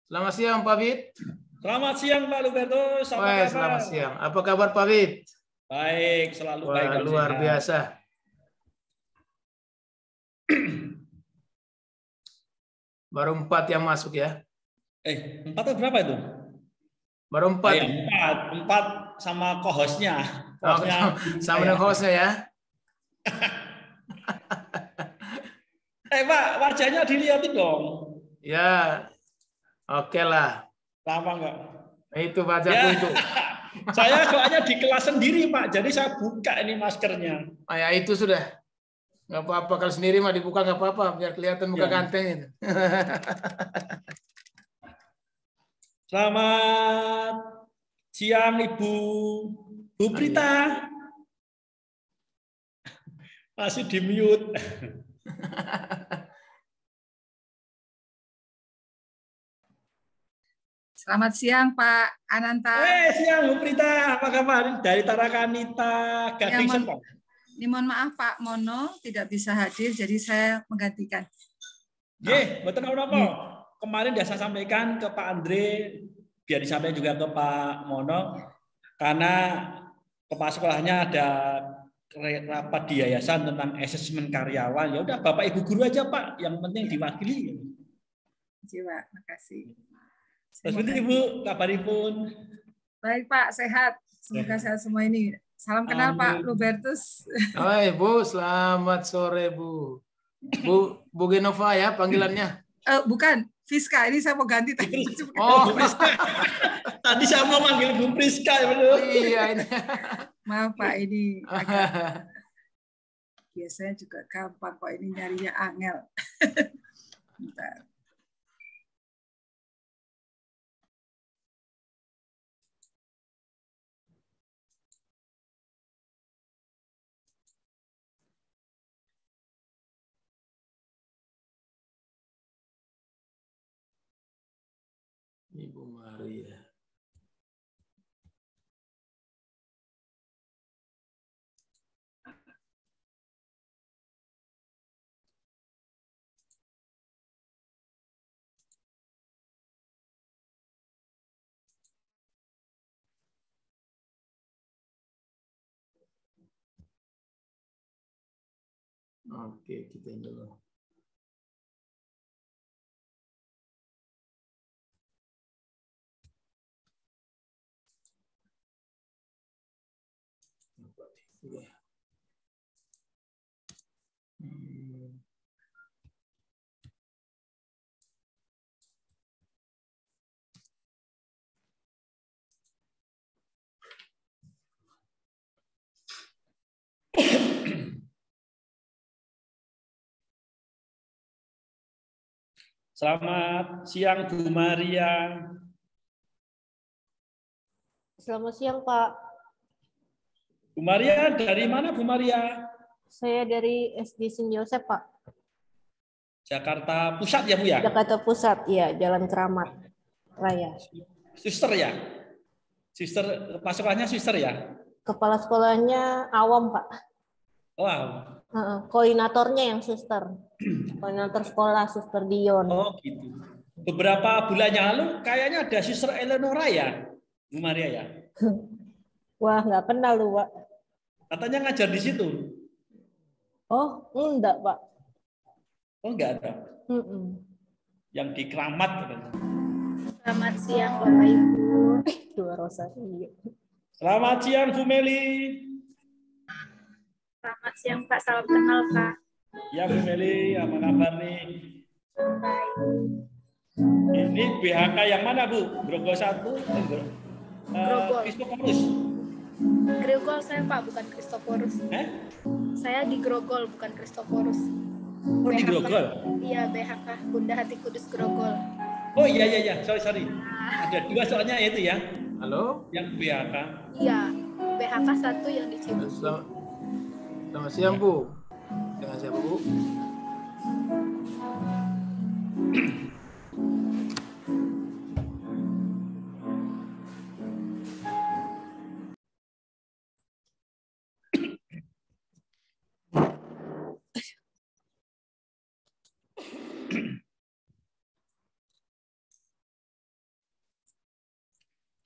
Selamat siang, Pak Bid. Selamat siang, Pak Lubertus. Apa kabar? Selamat siang. Apa kabar, Pak Bid? Baik, selalu baik dan luar sehat. Biasa. Baru 4 yang masuk ya? 4 atau berapa itu? Baru 4. Ya, 4 sama co-hostnya. Sama dengan hostnya ya? Pak, wajahnya dilihatin dong. Ya, oke lah. Lama enggak? Itu wajahku itu. Saya soalnya di kelas sendiri, Pak. Jadi saya buka ini maskernya. Ya itu sudah. Nggak apa-apa. Kalau sendiri mah dibuka nggak apa-apa. Biar kelihatan muka ganteng itu. Selamat siang, Ibu. Bu Prita. Masih di mute. Selamat siang, Pak Ananta. Siang, Bu Prita. Apa kabar? Dari Tarakanita, Gading Serpong. Mohon maaf, Pak Mono tidak bisa hadir, jadi saya menggantikan. Betul apa? Kemarin sudah saya sampaikan ke Pak Andre, biar disampaikan juga ke Pak Mono, karena kepala sekolahnya ada rapat di yayasan tentang asesmen karyawan. Ya udah, Bapak Ibu guru aja, Pak, yang penting diwakili. Pak, makasih. Terus Ibu, kabaripun? Baik, Pak, sehat. Semoga sehat semua ini. Salam kenal, Pak Lubertus. Hai, Bu, selamat sore, Bu. Bu Genova ya panggilannya? Bukan, Fiska. Ini saya mau ganti tadi. Oh, Priska. Tadi saya mau manggil Bu Priska, ya betul. Iya ini. Maaf, Pak, ini agak biasanya juga gampang kok, ini nyarinya angel. Bentar. Ibu Maria. Oke, kita dulu. Selamat siang, Bu Maria. Selamat siang, Pak. Bu Maria, dari mana, Bu Maria? Saya dari SD Sen Yosep, Pak. Jakarta Pusat ya, Bu ya? Jakarta Pusat, ya, Jalan Keramat Raya. Suster ya? Suster, pasukannya suster ya? Kepala sekolahnya awam, Pak. Wow. Koordinatornya yang suster. Koordinator sekolah, Suster Dion. Oh gitu. Beberapa bulan yang lalu kayaknya ada Suster Eleonora ya, Bu Maria ya? Wah, nggak kenal lu, Pak. Katanya ngajar di situ. Oh, enggak, Pak. Oh enggak ada. Yang di Keramat. Selamat siang, Bapak Ibu. Dua Rosa. Selamat siang, Bu Meli. Selamat siang, Pak. Salam kenal, Pak. Ya, Bu Meli, apa kabar nih? Baik. Ini BHK yang mana, Bu? Grogol 1? Grogol. Kristoporus. Grogol saya, Pak, bukan Kristoporus. Saya di Grogol, bukan Kristoporus. Oh, di Grogol? Iya, BHK, Bunda Hati Kudus Grogol. Oh iya. Sorry. Ada 2 soalnya itu ya. Halo? Yang BHK. Iya, BHK 1 yang di Cibubur. Selamat siang, Bu. Dengan siapa, Bu?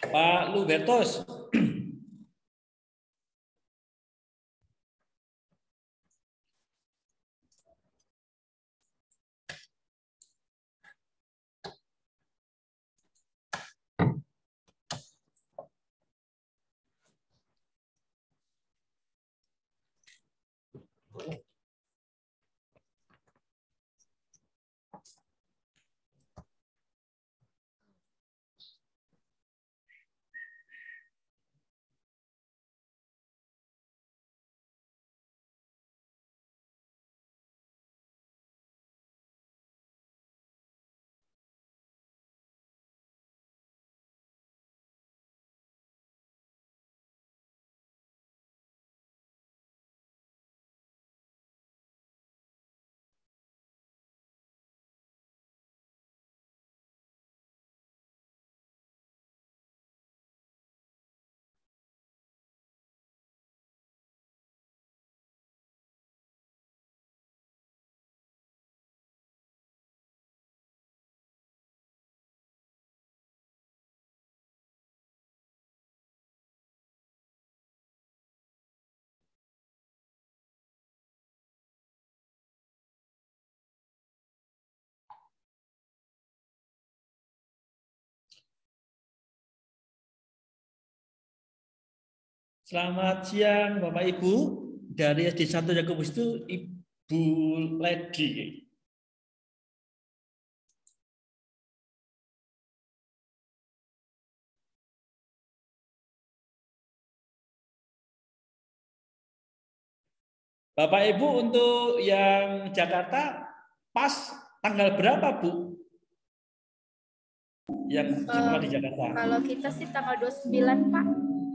Pak Lubertus. Selamat siang Bapak Ibu. Dari SD Santo Yakobus itu Ibu Lady. Bapak Ibu untuk yang Jakarta pas tanggal berapa Bu? Yang sekolah di Jakarta. Kalau kita sih tanggal 29 Pak.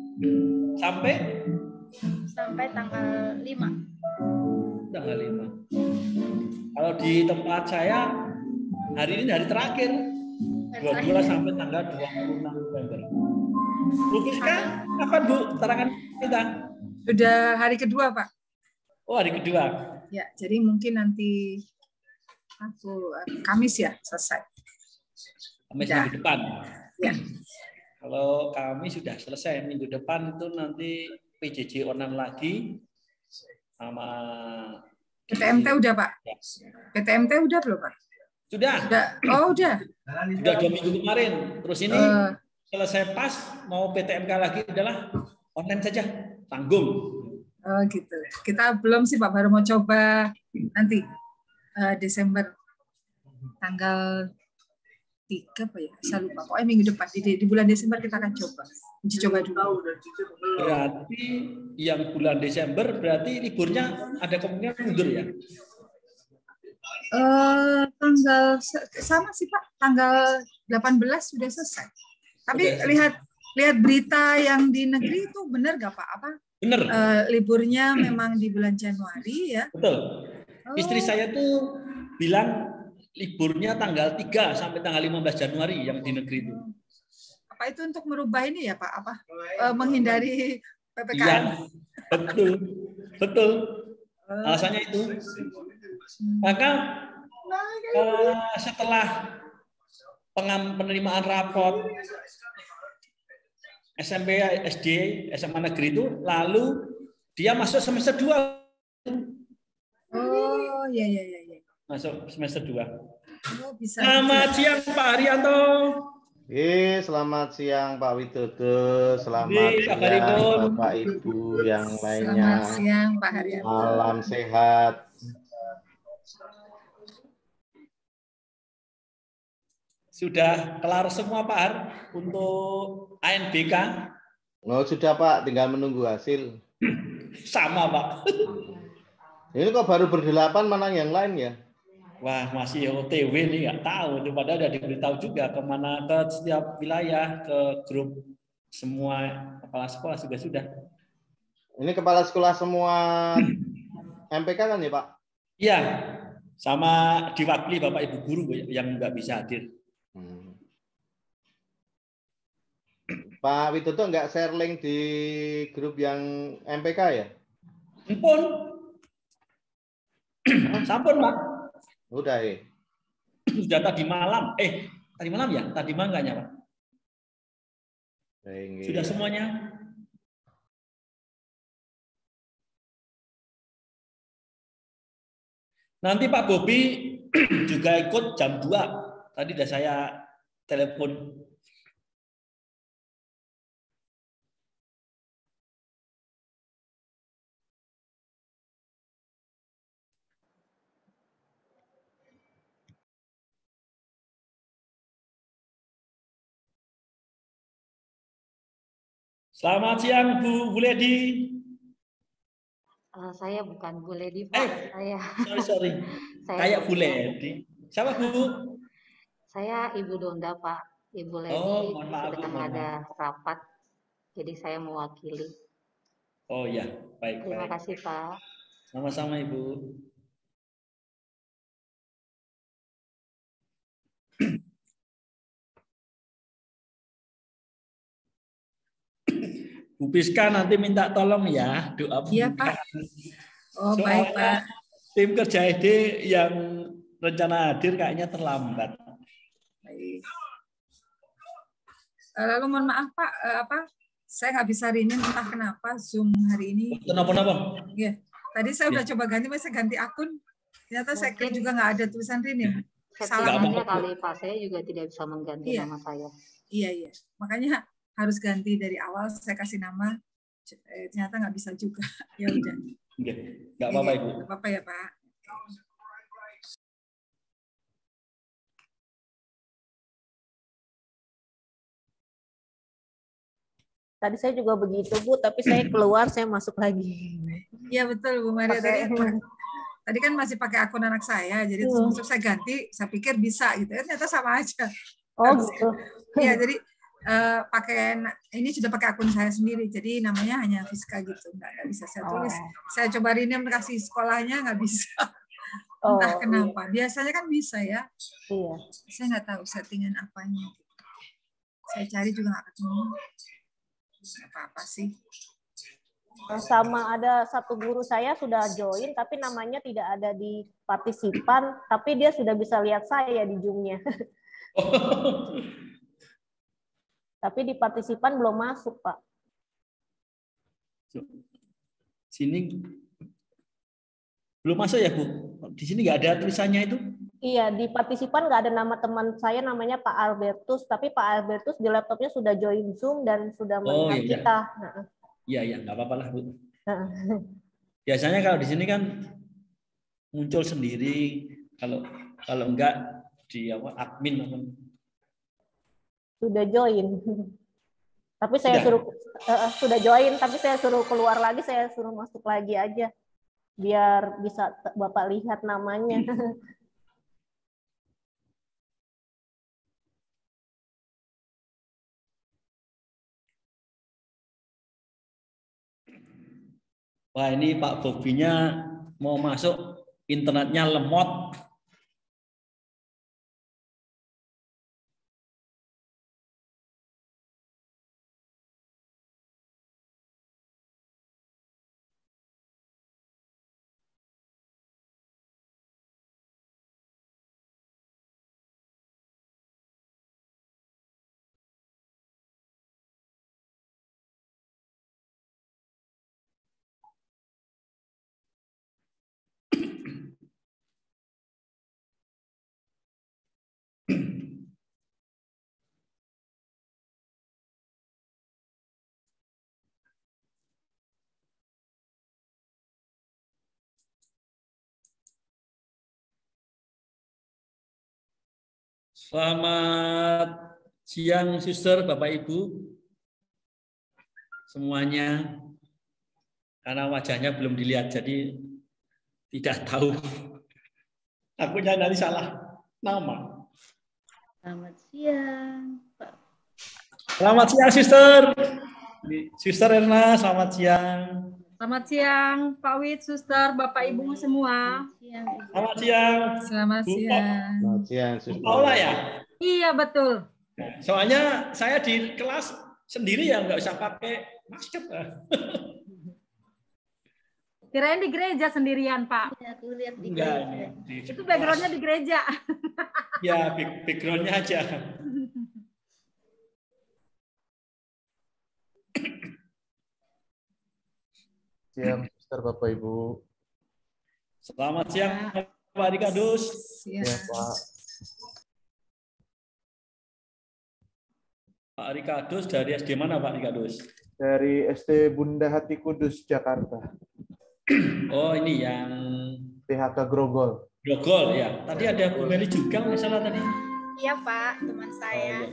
Sampai tanggal 5. Tanggal 5. Kalau di tempat saya hari ini hari terakhir. 22 sampai tanggal 26 November. Bu Fiska, kapan Bu tarangan kita? Sudah hari kedua, Pak. Oh, hari kedua. Ya, jadi mungkin nanti Kamis ya selesai. Kamis minggu depan. Ya. Kalau kami sudah selesai minggu depan itu nanti PJJ online lagi sama PTMT udah Pak. PTMT udah belum Pak? Sudah. Oh udah. Sudah 2 minggu kemarin. Terus ini selesai pas mau PTMK lagi adalah online saja, tanggung. Oh gitu. Kita belum sih Pak, baru mau coba nanti Desember tanggal 3 apa ya? Saya lupa. Pokoknya minggu depan di bulan Desember kita akan coba. Uji coba dulu. Berarti yang bulan Desember berarti liburnya ada kemungkinan mundur ya? Tanggal sama sih Pak. Tanggal 18 sudah selesai. Tapi lihat berita yang di negeri itu benar nggak Pak? Apa? Benar. Liburnya memang di bulan Januari ya? Betul. Istri saya tuh bilang liburnya tanggal 3 sampai tanggal 15 Januari yang di negeri itu. Apa itu untuk merubah ini ya Pak? Apa menghindari PPKM? Iya, betul. Alasannya itu. Maka setelah penerimaan rapor SMP, SD, SMA negeri itu, lalu dia masuk semester 2. Oh, iya. Masuk semester 2. Oh, bisa. Selamat siang Pak Haryanto. Selamat siang Pak Widodo. Selamat siang Bapak Ibu yang lainnya. Selamat siang Pak Haryanto. Malam sehat. Sudah kelar semua Pak Har untuk ANBK? Oh, sudah Pak, tinggal menunggu hasil. Sama Pak. Ini kok baru berdelapan, mana yang lain ya? Wah, masih OTW nih, nggak tahu. Padahal udah diberitahu juga kemana, ke setiap wilayah, ke grup semua kepala sekolah juga sudah. Ini kepala sekolah semua MPK kan ya Pak? Iya, sama diwakili Bapak Ibu guru yang nggak bisa hadir. Pak Widodo nggak share link di grup yang MPK ya? Sampun. Sampun Pak. Udah ya. Sudah tadi malam. Tadi malam ya? Tadi malam nggak Pak? Sudah semuanya? Nanti Pak Bobi juga ikut jam 2. Tadi udah saya telepon. Selamat siang Bu Ledi. Saya bukan Bu Ledi, Pak. Sorry. Kayak Bu Ledi. Siapa Bu? Saya Ibu Donda, Pak. Ibu Ledi mohon maaf, sedang ada rapat, jadi saya mewakili. Oh ya, baik. Terima kasih, Pak. Sama-sama Ibu. Bu Piska nanti minta tolong ya doa pembukaan. Iya Pak. Oh baik Pak. Tim kerja ID yang rencana hadir kayaknya terlambat. Baik. Lalu mohon maaf Pak, saya nggak bisa renew entah kenapa Zoom hari ini. Kenapa? Ya, tadi saya udah coba ganti, saya ganti akun. Ternyata saya klik juga nggak ada tulisan renew. Salah kali Pak, saya juga tidak bisa mengganti nama saya. Iya. Makanya harus ganti dari awal. Saya kasih nama, ternyata nggak bisa juga. Ya udah. Nggak apa-apa Ibu. Nggak apa-apa ya Pak. Tadi saya juga begitu Bu, tapi saya keluar, saya masuk lagi. Iya betul Bu Maria. Tadi kan masih pakai akun anak saya, jadi terus saya ganti, saya pikir bisa gitu. Ternyata sama aja. Oh gitu. Iya, jadi ini sudah pakai akun saya sendiri, jadi namanya hanya Fiska gitu, nggak bisa saya tulis. Saya coba rename kasih sekolahnya nggak bisa. Entah kenapa. Biasanya kan bisa ya. Iya. Saya nggak tahu settingan apanya. Saya cari juga nggak ketemu. Apa sih? Sama ada satu guru saya sudah join, tapi namanya tidak ada di partisipan, tapi dia sudah bisa lihat saya di Zoom-nya. Tapi di partisipan belum masuk, Pak. Sini belum masuk ya, Bu? Di sini nggak ada tulisannya itu? Iya, di partisipan nggak ada nama teman saya, namanya Pak Albertus, tapi Pak Albertus di laptopnya sudah join Zoom dan sudah melihat kita. Iya, nggak apa-apa lah, Bu. Biasanya kalau di sini kan muncul sendiri, kalau enggak di admin sudah join. Tapi saya sudah join, tapi saya suruh keluar lagi, saya suruh masuk lagi aja biar bisa Bapak lihat namanya. Wah, ini Pak Bobinya mau masuk, internetnya lemot. Selamat siang, Suster, Bapak Ibu, semuanya. Karena wajahnya belum dilihat, jadi tidak tahu. Aku nanti salah nama. Selamat siang, Pak. Selamat siang, Suster. Suster Erna, selamat siang. Selamat siang, Pak Wid, Suster, Bapak Ibu semua. Selamat siang. Selamat siang. Selamat siang, Suster. Paula ya? Iya, betul. Soalnya saya di kelas sendiri ya, nggak usah pakai masker. Kirain di gereja sendirian, Pak. Ya, aku lihat di gereja. Itu background-nya di gereja. Ya, background-nya aja. siang, Suster, Bapak Ibu. Selamat siang, Pak Rikadus. Ya, Pak. Pak Rikadus dari SD mana, Pak Rikadus? Dari SD Bunda Hati Kudus, Jakarta. Oh, ini yang PHK Grogol. Grogol ya. Tadi ada Bu Meli juga, nggak salah tadi. Iya Pak, teman saya.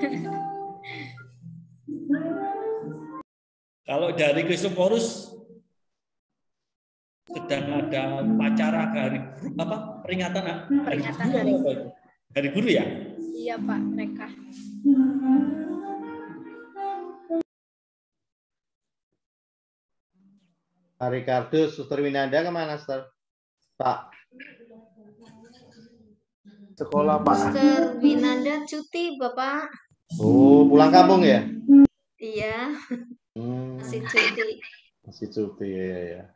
Kalau dari Kristoporus sedang ada upacara peringatan hari guru ya? Iya Pak, mereka. Pak Rikardus, Suster Winanda kemana, Suster? Pak. Sekolah, Pak. Suster Winanda cuti, Bapak. Oh, pulang kampung ya? Iya. Masih cuti. Masih cuti, ya.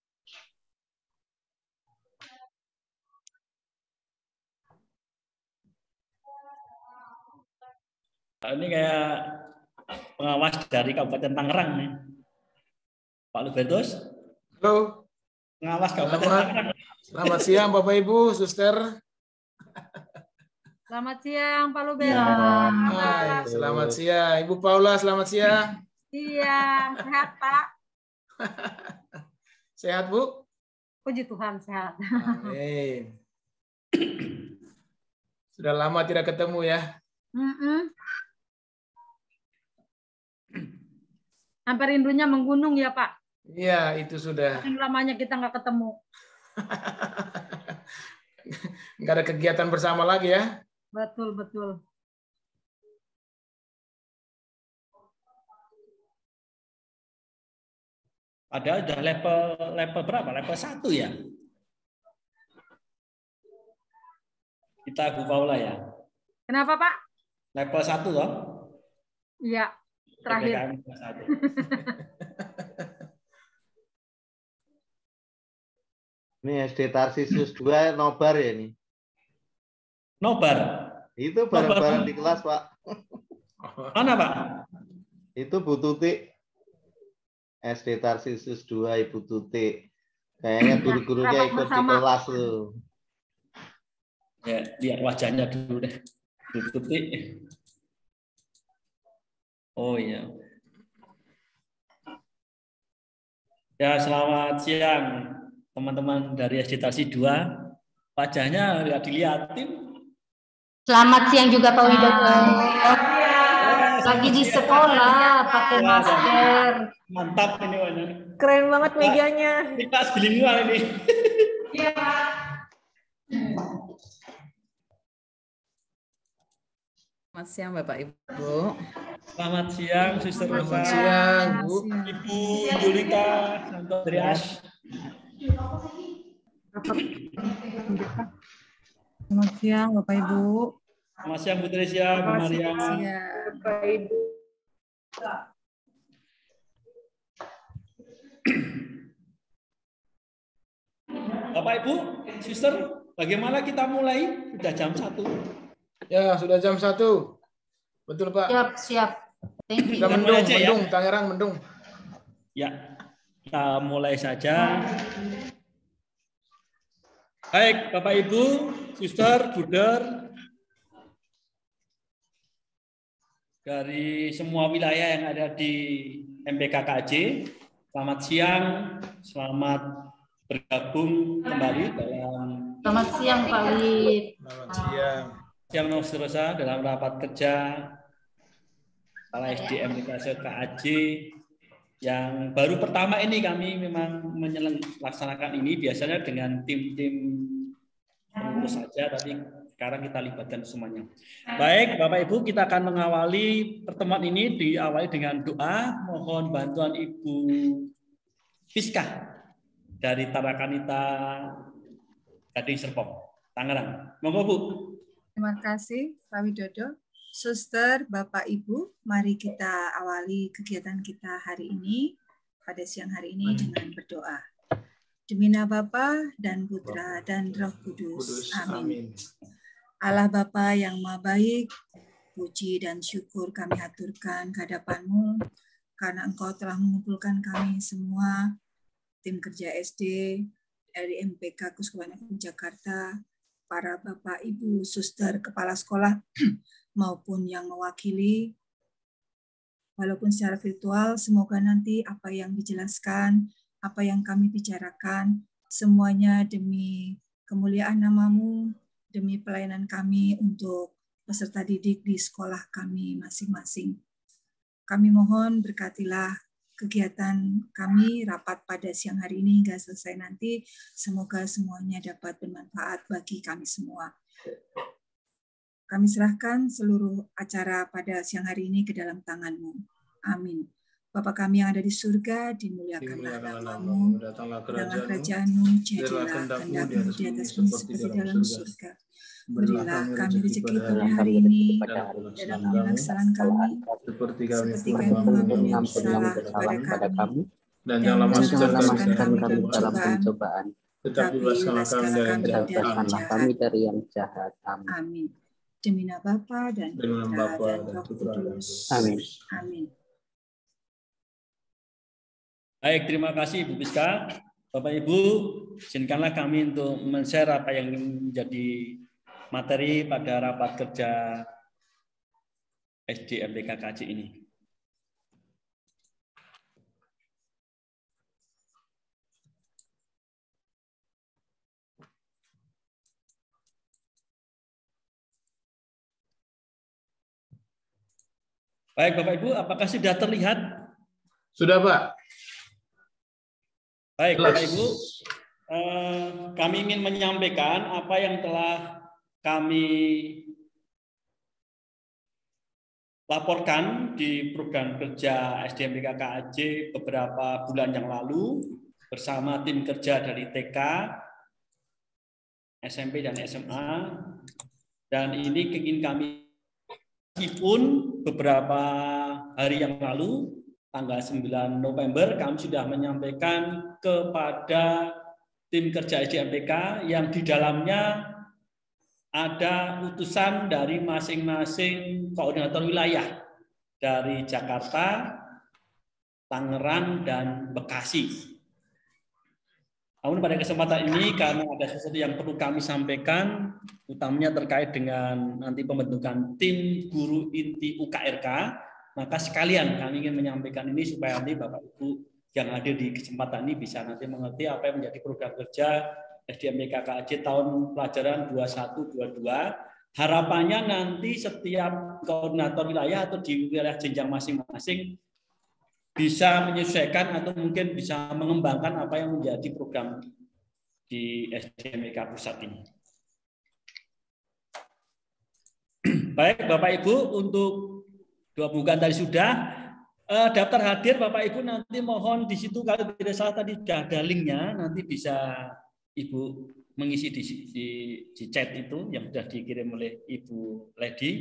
Ini kayak pengawas dari Kabupaten Tangerang nih. Pak Lubertus. Halo. Pengawas Kabupaten Tangerang. Selamat siang Bapak Ibu, Suster. Selamat siang Pak Luber. Hai, selamat siang. Ibu Paula, selamat siang. Siang, sehat Pak. Sehat Bu? Puji Tuhan sehat. Amin. Sudah lama tidak ketemu ya. Sampai rindunya menggunung ya Pak. Iya, itu sudah. Saking lamanya kita nggak ketemu. Nggak ada kegiatan bersama lagi ya. Betul, betul. Padahal udah level berapa? Level 1 ya? Kita Bu Paula ya. Kenapa Pak? Level 1 loh. Iya, terakhir. Ini SD Tarsisius 2 nobar ya ini? Nobar? Itu bareng-bareng di kelas, Pak. Mana, Pak? Itu Bu Tuti. SD Tarsisius 2 Ibu Tuti. Kayaknya guru-gurunya ikut di kelas tuh. Ya, lihat wajahnya dulu deh. Bu Tuti. Oh iya. Ya, selamat siang teman-teman dari SD Tarsi 2. Wajahnya nggak dilihatin. Selamat siang juga Pak Widodo. Lagi di sekolah pakai masker. Mantap ini wajahnya. Keren banget mejanya. Ini kelas bilingual ini. Selamat siang Bapak Ibu. Selamat siang Suster Rosa. Selamat siang Bu. Ibu Yulita Santorias. Selamat siang Bapak Ibu. Selamat siang Bu Tresia, Bu Maria. Bapak Ibu. Bapak Ibu, Suster, bagaimana kita mulai? Sudah jam 1. Ya, sudah jam 1. Betul Pak. Siap. Thank you. Sudah mendung, Tangerang mendung. Ya, kita mulai saja. Baik, Bapak Ibu, Suster, Buder, dari semua wilayah yang ada di MPKKJ, selamat siang, selamat bergabung kembali dalam. Selamat siang Pak Wid. Selamat siang. Siang Rosa dalam rapat kerja Kepala SDM KAJ yang baru pertama ini kami memang melaksanakan ini biasanya dengan tim-tim pengurus saja, tapi sekarang kita libatkan semuanya. Baik, Bapak Ibu, kita akan mengawali pertemuan ini diawali dengan doa. Mohon bantuan Ibu Fiska dari Tarakanita Gading Serpong, Tangerang. Monggo Bu. Terima kasih Pak Widodo. Suster, Bapak, Ibu, mari kita awali kegiatan kita hari ini, pada siang hari ini dengan berdoa. Demi nama Bapa dan Putra dan Roh Kudus. Amin. Allah Bapa yang Maha Baik, puji dan syukur kami haturkan ke hadapan-Mu, karena Engkau telah mengumpulkan kami semua tim kerja SD dari MPK Kuskupan FM Jakarta, para Bapak, Ibu, Suster, Kepala Sekolah, maupun yang mewakili, walaupun secara virtual, semoga nanti apa yang dijelaskan, apa yang kami bicarakan, semuanya demi kemuliaan nama-Mu, demi pelayanan kami untuk peserta didik di sekolah kami masing-masing. Kami mohon berkatilah kegiatan kami rapat pada siang hari ini hingga selesai nanti. Semoga semuanya dapat bermanfaat bagi kami semua. Kami serahkan seluruh acara pada siang hari ini ke dalam tangan-Mu. Amin. Bapa kami yang ada di surga, dimuliakanlah nama-Mu, datanglah kerajaan-Mu, jadilah kehendak-Mu di atas bumi seperti dalam surga. Berilah kami rezeki pada hari ini, dan ampunilah kesalahan kami, seperti kami mengampuni yang bersalah kepada kami, dan janganlah masukkan kami dalam pencobaan, tetapi bebaskanlah kami dari yang jahat. Amin. Demi nama Bapa dan Putra dan Roh Kudus. Amin. Amin. Baik, terima kasih Ibu Piska. Bapak Ibu, izinkanlah kami untuk men-share apa yang menjadi materi pada rapat kerja SD MPK KJ ini. Baik Bapak Ibu, apakah sudah terlihat? Sudah Pak. Baik Bapak Ibu, kami ingin menyampaikan apa yang telah kami laporkan di program kerja SDMPK KAJ beberapa bulan yang lalu bersama tim kerja dari TK, SMP dan SMA, dan ini ingin kami meskipun beberapa hari yang lalu tanggal 9 November kami sudah menyampaikan kepada tim kerja SDMPK yang di dalamnya ada utusan dari masing-masing koordinator wilayah dari Jakarta, Tangerang, dan Bekasi. Namun pada kesempatan ini karena ada sesuatu yang perlu kami sampaikan, utamanya terkait dengan nanti pembentukan tim guru inti UKRK, maka sekalian kami ingin menyampaikan ini supaya nanti Bapak Ibu yang hadir di kesempatan ini bisa nanti mengerti apa yang menjadi program kerja SDMPK KAJ tahun pelajaran 21-22. Harapannya nanti setiap koordinator wilayah atau di wilayah jenjang masing-masing bisa menyesuaikan atau mungkin bisa mengembangkan apa yang menjadi program di SDMPK pusat ini. Baik Bapak Ibu, untuk dua bukan tadi sudah daftar hadir Bapak Ibu nanti mohon di situ kalau tidak salah tadi sudah ada linknya, nanti bisa Ibu mengisi di chat itu yang sudah dikirim oleh Ibu Lady.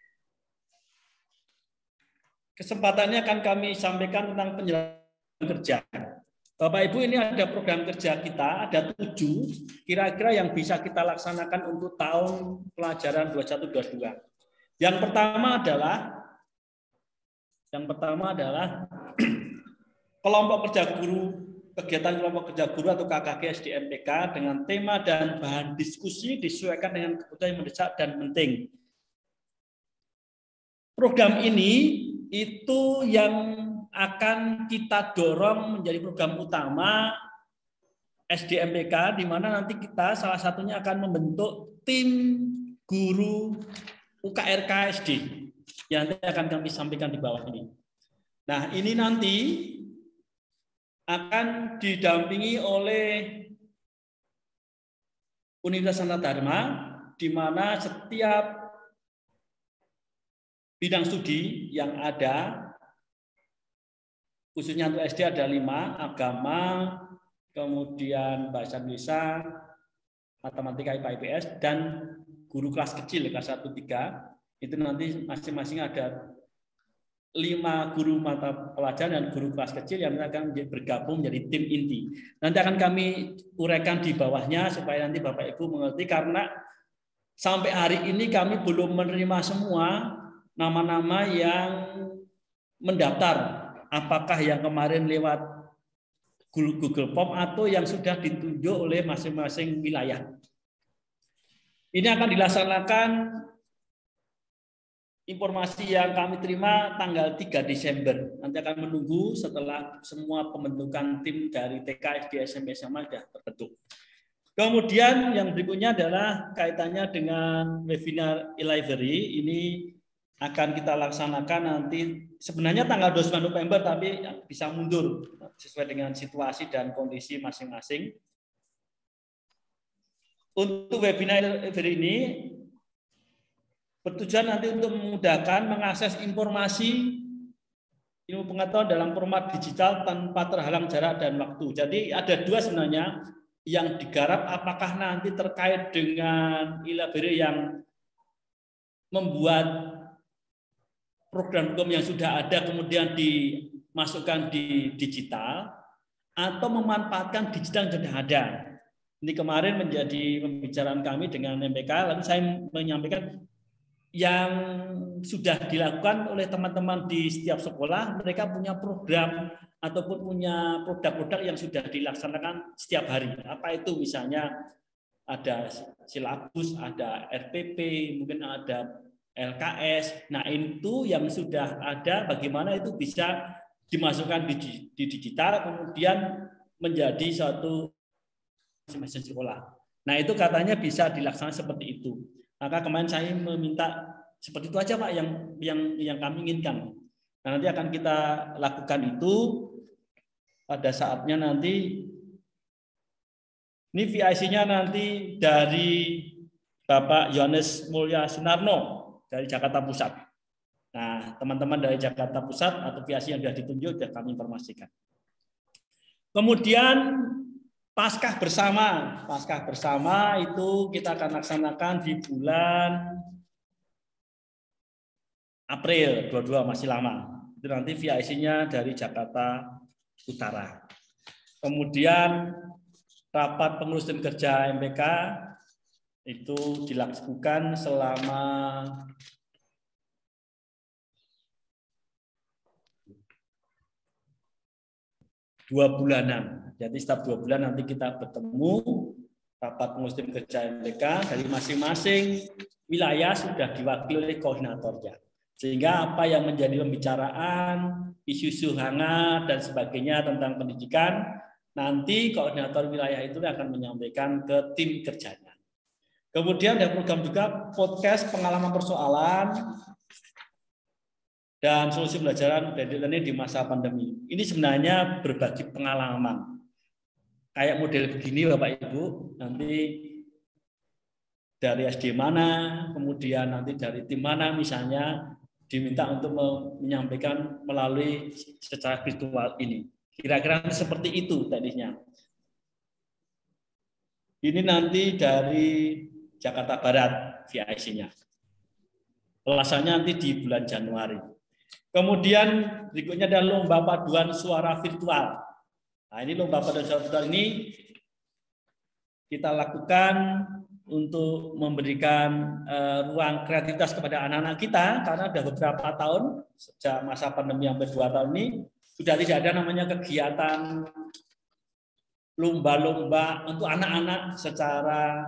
Kesempatannya akan kami sampaikan tentang penyelenggaraan kerja. Bapak Ibu, ini ada program kerja kita, ada 7 kira-kira yang bisa kita laksanakan untuk tahun pelajaran 21-22. Yang pertama adalah kelompok kerja guru, kegiatan kelompok kerja guru atau KKG SDMPK dengan tema dan bahan diskusi disesuaikan dengan kebutuhan yang mendesak dan penting. Program ini itu yang akan kita dorong menjadi program utama SDMPK, di mana nanti kita salah satunya akan membentuk tim guru UKRK SD yang nanti akan kami sampaikan di bawah ini. Nah, ini nanti akan didampingi oleh Universitas Sanata Dharma, di mana setiap bidang studi yang ada, khususnya untuk SD ada 5, agama, kemudian bahasa Indonesia, matematika, IPA, IPS, dan guru kelas kecil, kelas 1-3, itu nanti masing-masing ada 5 guru mata pelajaran dan guru kelas kecil yang akan bergabung menjadi tim inti. Nanti akan kami uraikan di bawahnya supaya nanti Bapak Ibu mengerti, karena sampai hari ini kami belum menerima semua nama-nama yang mendaftar. Apakah yang kemarin lewat Google Form atau yang sudah ditunjuk oleh masing-masing wilayah. Ini akan dilaksanakan informasi yang kami terima tanggal 3 Desember. Nanti akan menunggu setelah semua pembentukan tim dari TK, SD, SMP, SMA sudah terbentuk. Kemudian yang berikutnya adalah kaitannya dengan webinar e-library. Ini akan kita laksanakan nanti sebenarnya tanggal 29 November tapi bisa mundur sesuai dengan situasi dan kondisi masing-masing. Untuk webinar e-library ini bertujuan nanti untuk memudahkan mengakses informasi ilmu pengetahuan dalam format digital tanpa terhalang jarak dan waktu. Jadi ada dua sebenarnya yang digarap, apakah nanti terkait dengan e-library yang membuat program hukum yang sudah ada kemudian dimasukkan di digital atau memanfaatkan digital yang sudah ada. Ini kemarin menjadi pembicaraan kami dengan MPK, lalu saya menyampaikan yang sudah dilakukan oleh teman-teman di setiap sekolah, mereka punya program ataupun punya produk-produk yang sudah dilaksanakan setiap hari. Apa itu? Misalnya ada silabus, ada RPP, mungkin ada LKS. Nah, itu yang sudah ada, bagaimana itu bisa dimasukkan di digital, kemudian menjadi suatu masing-masing sekolah. Nah, itu katanya bisa dilaksanakan seperti itu. Maka kemarin saya meminta seperti itu aja Pak yang kami inginkan. Nah, nanti akan kita lakukan itu pada saatnya nanti. Ini VIC-nya nanti dari Bapak Yohanes Mulya Sunarno dari Jakarta Pusat. Nah, teman-teman dari Jakarta Pusat atau VIC yang sudah ditunjuk sudah kami informasikan. Kemudian Paskah bersama itu kita akan laksanakan di bulan April 22, masih lama. Itu nanti VIC-nya dari Jakarta Utara. Kemudian rapat pengurus tim kerja MPK itu dilakukan selama 2 bulanan. Jadi setiap 2 bulan nanti kita bertemu rapat pengurus tim kerja MPK dari masing-masing wilayah sudah diwakili oleh koordinatornya. Sehingga apa yang menjadi pembicaraan, isu-isu hangat dan sebagainya tentang pendidikan, nanti koordinator wilayah itu akan menyampaikan ke tim kerjanya. Kemudian ada program juga podcast pengalaman persoalan dan solusi pembelajaran ini di masa pandemi. Ini sebenarnya berbagi pengalaman. Kayak model begini Bapak Ibu, nanti dari SD mana, kemudian nanti dari tim mana misalnya diminta untuk menyampaikan melalui secara virtual ini. Kira-kira seperti itu teknisnya. Ini nanti dari Jakarta Barat VIC-nya. Pelaksanaannya nanti di bulan Januari. Kemudian berikutnya ada lomba paduan suara virtual. Nah, ini lomba paduan suara virtual ini kita lakukan untuk memberikan ruang kreativitas kepada anak-anak kita, karena sudah beberapa tahun sejak masa pandemi hampir 2 tahun ini sudah tidak ada namanya kegiatan lomba-lomba untuk anak-anak secara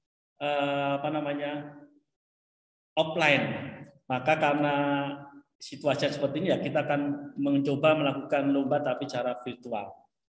offline. Maka karena situasi seperti ini ya kita akan mencoba melakukan lomba tapi cara virtual.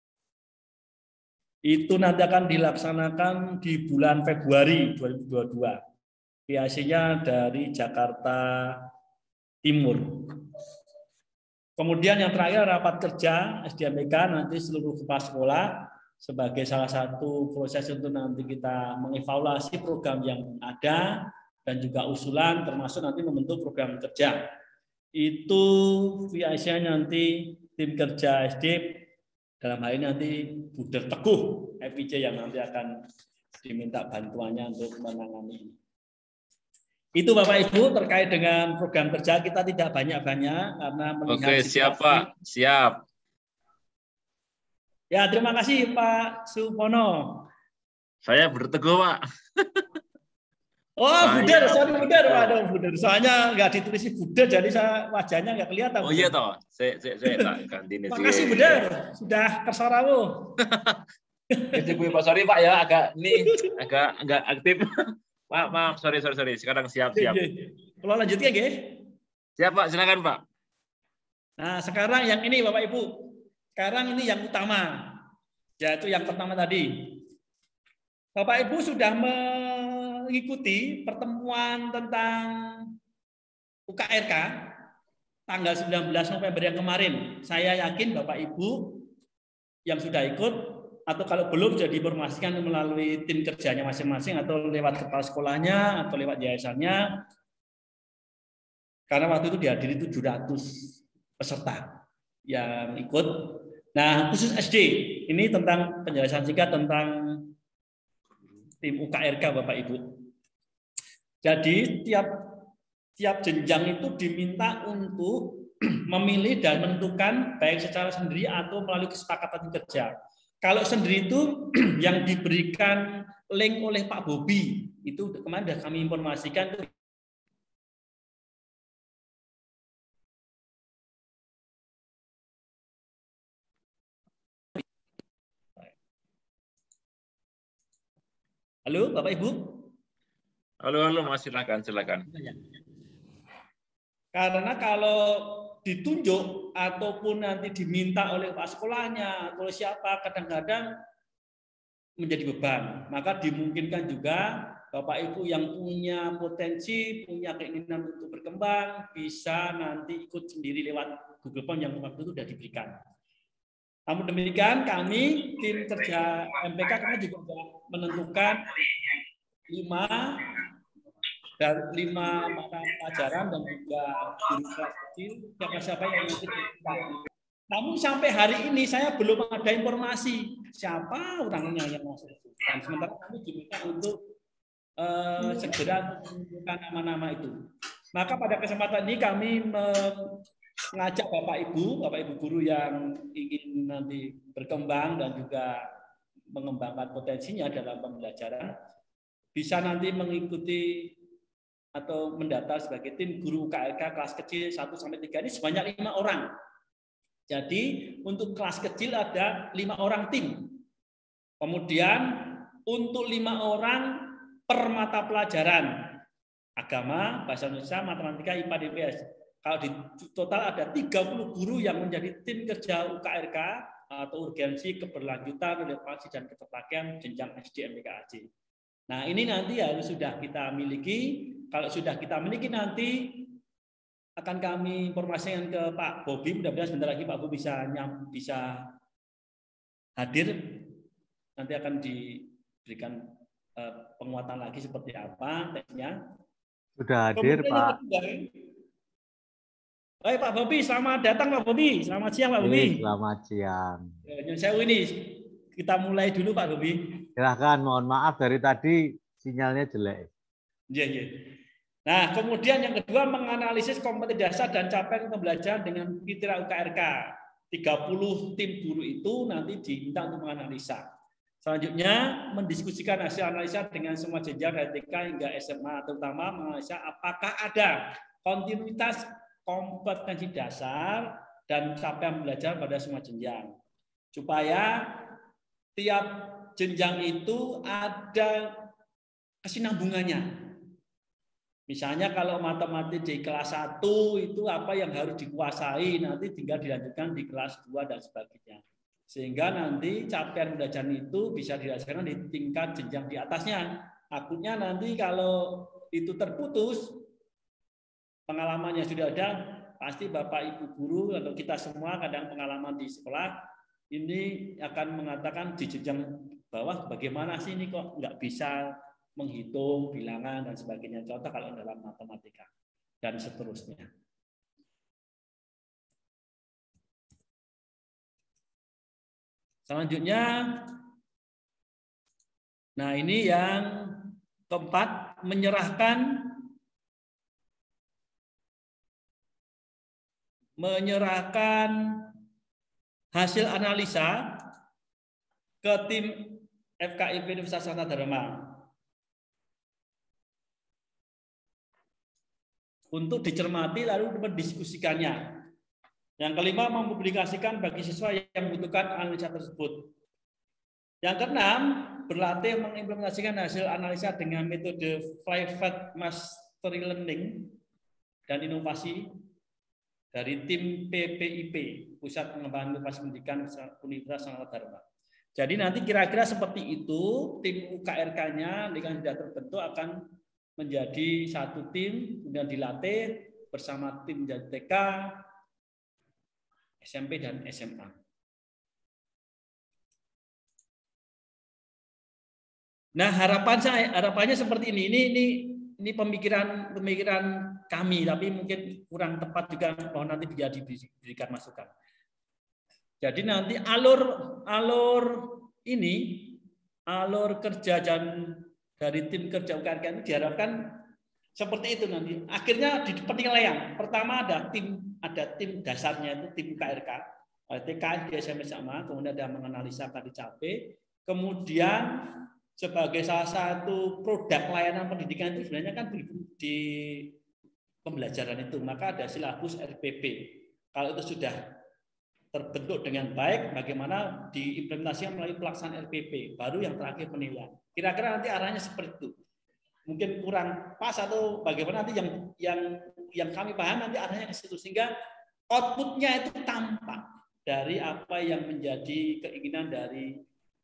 Itu nanti akan dilaksanakan di bulan Februari 2022. VIC-nya dari Jakarta Timur. Kemudian yang terakhir rapat kerja SDMPK nanti seluruh kepala sekolah sebagai salah satu proses untuk nanti kita mengevaluasi program yang ada dan juga usulan termasuk nanti membentuk program kerja. Itu VIC-nya nanti tim kerja SD dalam hal ini nanti Buder Teguh FIC yang nanti akan diminta bantuannya untuk menangani ini. Itu Bapak Ibu terkait dengan program kerja kita tidak banyak-banyak karena melihat Oke, siap Pak, siap. Ya, terima kasih Pak Supono. Saya berteguh Pak. Oh, Buder, sorry Buder, waduh Buder. Soalnya nggak ditulis Buder, jadi saya wajahnya nggak kelihatan. Oh iya toh, saya tak ganti nih. Makasih Buder, sudah tersoramu. Sorry Pak ya, agak aktif. Maaf, sorry. Sekarang siap. Kalau lanjutnya, nggih. Siap Pak, silakan Pak. Nah, sekarang yang ini Bapak Ibu. Sekarang ini yang utama. Yaitu yang pertama tadi. Bapak Ibu sudah mengikuti pertemuan tentang UKRK tanggal 19 November yang kemarin. Saya yakin Bapak Ibu yang sudah ikut atau kalau belum sudah diinformasikan melalui tim kerjanya masing-masing atau lewat kepala sekolahnya atau lewat yayasannya. Karena waktu itu dihadiri 700 peserta yang ikut. Nah, khusus SD ini tentang penjelasan singkat tentang tim UKRK Bapak Ibu. Jadi tiap jenjang itu diminta untuk memilih dan menentukan baik secara sendiri atau melalui kesepakatan kerja. Kalau sendiri itu yang diberikan link oleh Pak Bobi itu kemarin sudah kami informasikan. Halo, Bapak Ibu. Halo, Mas, silakan. Karena kalau ditunjuk ataupun nanti diminta oleh Pak sekolahnya atau siapa, kadang-kadang menjadi beban. Maka dimungkinkan juga Bapak Ibu yang punya potensi, punya keinginan untuk berkembang, bisa nanti ikut sendiri lewat Google Form yang waktu itu sudah diberikan. Namun demikian kami tim kerja MPK kami juga sudah menentukan 5 mata pelajaran dan juga guru kelas kecil siapa-siapa yang nanti diminta. Namun sampai hari ini saya belum ada informasi siapa orangnya yang masuk. Dan sementara kami diminta untuk segera menentukan nama-nama itu. Maka pada kesempatan ini kami mengajak Bapak Ibu guru yang ingin nanti berkembang dan juga mengembangkan potensinya dalam pembelajaran bisa nanti mengikuti atau mendaftar sebagai tim guru UKRK kelas kecil 1-3 ini sebanyak 5 orang. Jadi untuk kelas kecil ada 5 orang tim. Kemudian untuk 5 orang per mata pelajaran agama, bahasa Indonesia, matematika, IPA, DPS. Kalau di total ada 30 guru yang menjadi tim kerja UKRK atau urgensi, keberlanjutan, relevansi, dan keterpakian jenjang SD MPK AC. Nah ini nanti harus sudah kita miliki. Kalau sudah kita miliki nanti akan kami informasikan ke Pak Bobi. Mudah-mudahan sebentar lagi Pak Bobi bisa hadir. Nanti akan diberikan penguatan lagi seperti apa teksnya. Sudah hadir Pak. Baik Pak Bobi, selamat datang Pak Bobi. Selamat siang Pak Bobi. Selamat siang. Saya ini kita mulai dulu Pak Bobi. Silahkan, mohon maaf dari tadi sinyalnya jelek. Iya. Nah, kemudian yang kedua menganalisis kompetensi dasar dan capaian pembelajaran dengan kriteria UKRK. 30 tim guru itu nanti diminta untuk menganalisa. Selanjutnya mendiskusikan hasil analisa dengan semua jenjang dari TK hingga SMA, terutama menganalisa apakah ada kontinuitas kompetensi dasar dan capaian pembelajaran pada semua jenjang. Supaya tiap jenjang itu ada kesinambungannya. Misalnya kalau matematik di kelas 1 itu apa yang harus dikuasai, nanti tinggal dilanjutkan di kelas 2 dan sebagainya. Sehingga nanti capaian pembelajaran itu bisa dirasakan di tingkat jenjang di atasnya. Takutnya nanti kalau itu terputus, pengalamannya sudah ada, pasti Bapak Ibu guru atau kita semua kadang pengalaman di sekolah ini akan mengatakan di jenjang bawah bagaimana sih ini kok nggak bisa menghitung bilangan dan sebagainya, contoh kalau dalam matematika dan seterusnya. Selanjutnya, nah ini yang keempat, menyerahkan hasil analisa ke tim FKIP Universitas Sanata Dharma. untuk dicermati lalu mendiskusikannya. Yang kelima, mempublikasikan bagi siswa yang membutuhkan analisa tersebut. Yang keenam, berlatih mengimplementasikan hasil analisa dengan metode private mastery learning dan inovasi dari tim PPIP, Pusat Pengembangan Inovasi Pendidikan Universitas Sanata Dharma. Jadi nanti kira-kira seperti itu, tim UKRK-nya dengan sudah terbentuk akan menjadi satu tim, kemudian dilatih bersama tim dari TK, SMP dan SMA. Nah, harapannya seperti ini. Ini pemikiran kami, tapi mungkin kurang tepat juga, mohon nanti bisa diberikan masukan. Jadi nanti alur kerja dan dari tim kerja UKRK itu diharapkan seperti itu nanti. Akhirnya di penilaian pertama ada tim dasarnya itu tim UKRK, TK, di SMP sama, kemudian ada menganalisa tadi capek, kemudian sebagai salah satu produk layanan pendidikan itu sebenarnya kan di pembelajaran itu, maka ada silabus RPP. Kalau itu sudah terbentuk dengan baik, bagaimana diimplementasikan melalui pelaksanaan RPP, baru yang terakhir penilaian. Kira-kira nanti arahnya seperti itu. Mungkin kurang pas atau bagaimana nanti yang kami paham nanti arahnya ke situ, sehingga outputnya itu tampak dari apa yang menjadi keinginan dari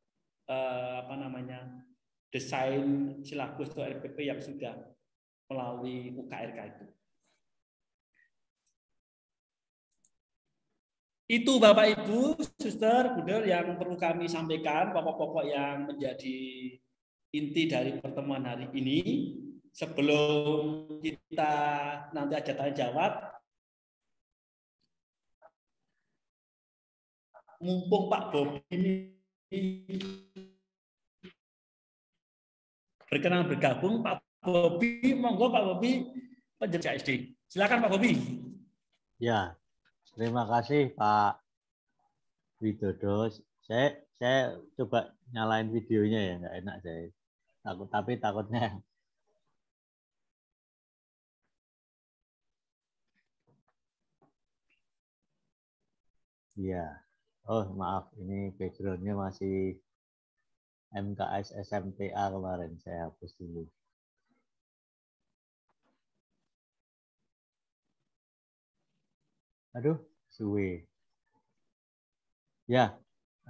desain silabus atau RPP yang sudah melalui UKRK itu. Itu Bapak Ibu, Suster, Buder yang perlu kami sampaikan, pokok-pokok yang menjadi inti dari pertemuan hari ini. Sebelum kita nanti ada tanya jawab, mumpung Pak Bobi ini berkenan bergabung, Pak Bobi, monggo Pak Bobi, penjelasan SD. Silakan Pak Bobi. Ya, terima kasih Pak Widodo. Saya coba nyalain videonya ya, nggak enak saya. Tapi takutnya. Iya. Oh maaf, ini backgroundnya masih MKS SMTA kemarin, saya hapus dulu. Aduh, suwe. Ya,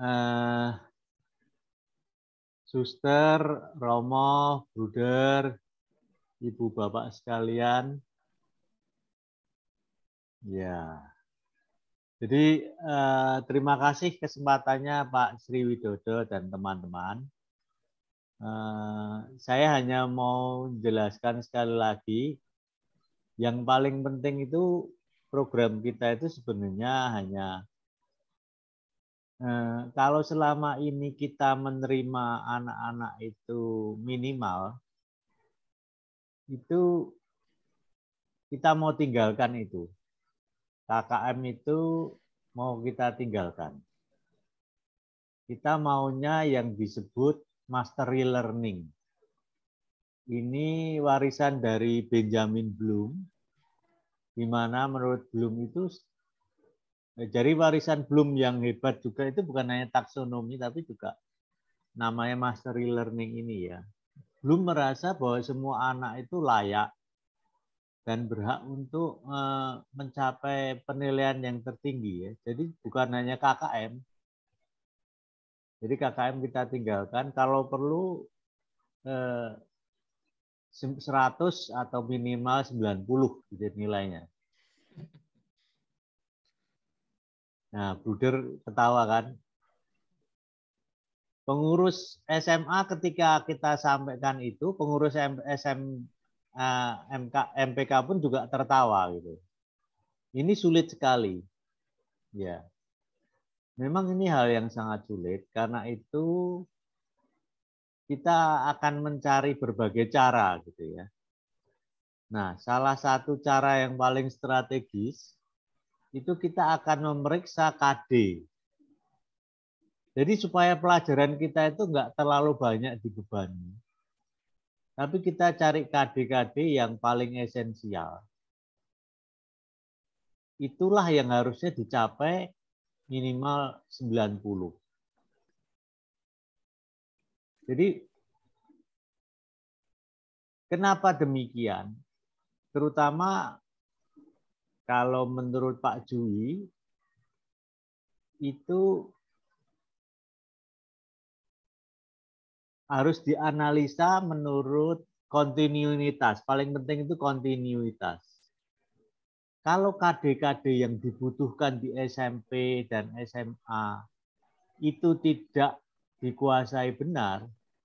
Suster, Romo, Bruder, Ibu Bapak sekalian. Ya. Jadi terima kasih kesempatannya Pak Sri Widodo dan teman-teman. Saya hanya mau jelaskan sekali lagi, yang paling penting itu program kita itu sebenarnya hanya kalau selama ini kita menerima anak-anak itu minimal, itu kita mau tinggalkan itu. KKM itu mau kita tinggalkan. Kita maunya yang disebut mastery learning. Ini warisan dari Benjamin Bloom, di mana menurut Bloom itu, jadi warisan Bloom yang hebat juga itu bukan hanya taksonomi, tapi juga namanya mastery learning ini ya. Bloom merasa bahwa semua anak itu layak dan berhak untuk mencapai penilaian yang tertinggi ya. Jadi bukan hanya KKM. Jadi KKM kita tinggalkan, kalau perlu 100 atau minimal 90 gitu nilainya. Nah, Bruder ketawa kan? Pengurus SMA ketika kita sampaikan itu, pengurus MPK pun juga tertawa gitu. Ini sulit sekali. Ya. Memang ini hal yang sangat sulit, karena itu kita akan mencari berbagai cara gitu ya. Nah, salah satu cara yang paling strategis itu kita akan memeriksa KD. Jadi supaya pelajaran kita itu enggak terlalu banyak dibebani. Tapi kita cari KD-KD yang paling esensial. itulah yang harusnya dicapai minimal 90. Jadi kenapa demikian? Terutama kalau menurut Pak Jui itu harus dianalisa menurut kontinuitas. Paling penting itu kontinuitas. Kalau KD-KD yang dibutuhkan di SMP dan SMA itu tidak dikuasai benar,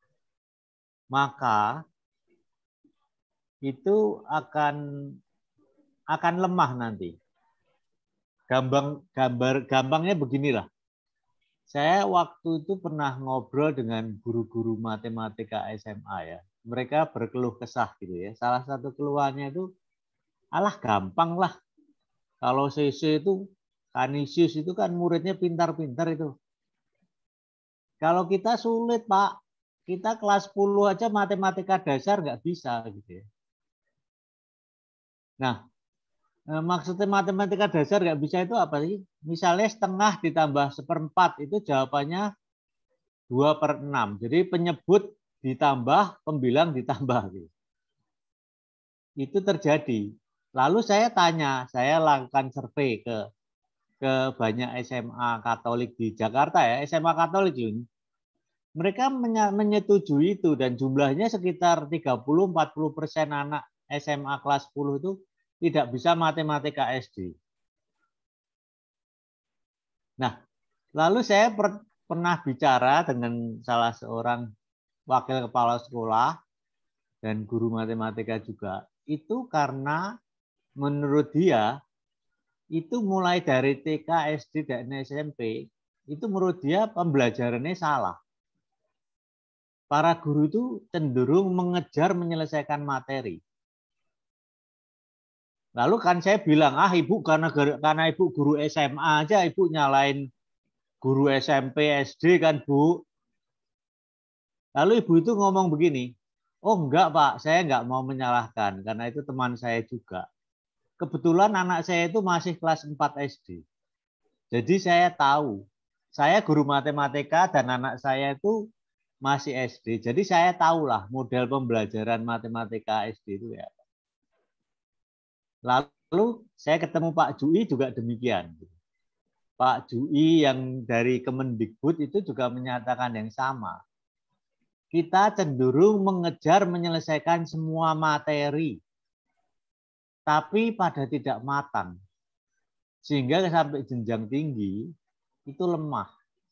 maka itu akan lemah nanti. Gampangnya beginilah. Saya waktu itu pernah ngobrol dengan guru-guru matematika SMA ya. Mereka berkeluh kesah gitu ya. Salah satu keluhannya itu, alah gampang lah. Kalau CC itu, Kanisius itu kan muridnya pintar-pintar itu. Kalau kita sulit Pak. Kita kelas 10 aja matematika dasar nggak bisa gitu ya. Nah, maksudnya matematika dasar nggak bisa itu apa sih? Misalnya setengah ditambah seperempat itu jawabannya 2/6. Jadi penyebut ditambah, pembilang ditambah. Gitu. Itu terjadi. Lalu saya tanya, saya lakukan survei ke banyak SMA Katolik di Jakarta ya, SMA Katolik ini. Mereka menyetujui itu dan jumlahnya sekitar 30-40% anak SMA kelas 10 itu tidak bisa matematika SD. Nah, lalu saya pernah bicara dengan salah seorang wakil kepala sekolah dan guru matematika juga. Itu karena menurut dia itu mulai dari TK, SD, dan SMP itu menurut dia pembelajarannya salah. Para guru itu cenderung mengejar menyelesaikan materi. Lalu kan saya bilang, ibu karena ibu guru SMA aja, ibu nyalain guru SMP, SD kan Bu. Lalu ibu itu ngomong begini, oh enggak Pak, saya enggak mau menyalahkan, karena itu teman saya juga. Kebetulan anak saya itu masih kelas 4 SD. Jadi saya tahu, saya guru matematika dan anak saya itu masih SD. Jadi saya tahulah model pembelajaran matematika SD itu ya. Lalu saya ketemu Pak Jui juga demikian. Pak Jui yang dari Kemendikbud itu juga menyatakan yang sama. Kita cenderung mengejar menyelesaikan semua materi, tapi pada tidak matang. Sehingga sampai jenjang tinggi itu lemah.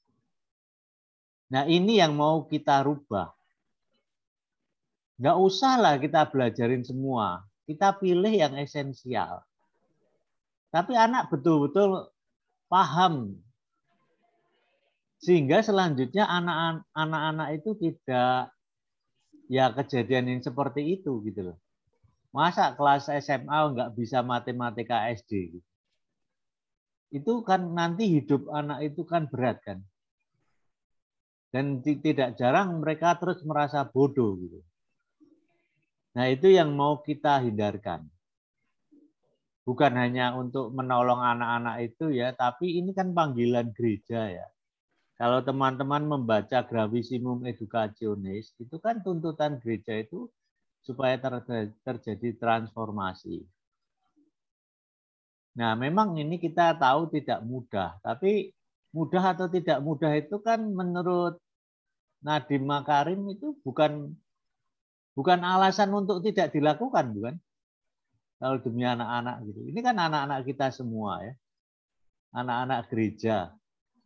Nah ini yang mau kita rubah. Nggak usahlah kita belajarin semua. Kita pilih yang esensial. Tapi anak betul-betul paham. Sehingga selanjutnya anak-anak itu tidak ya kejadian yang seperti itu gitu loh. Masa kelas SMA nggak bisa matematika SD? Itu kan nanti hidup anak itu kan berat kan. Dan tidak jarang mereka terus merasa bodoh gitu. Nah itu yang mau kita hindarkan. Bukan hanya untuk menolong anak-anak itu ya, tapi ini kan panggilan gereja ya. Kalau teman-teman membaca Gravissimum Educationis, itu kan tuntutan gereja itu supaya terjadi transformasi. Nah, memang ini kita tahu tidak mudah, tapi mudah atau tidak mudah itu kan menurut Nadiem Makarim itu bukan alasan untuk tidak dilakukan, bukan? Kalau demi anak-anak gitu. Ini kan anak-anak kita semua ya. Anak-anak gereja.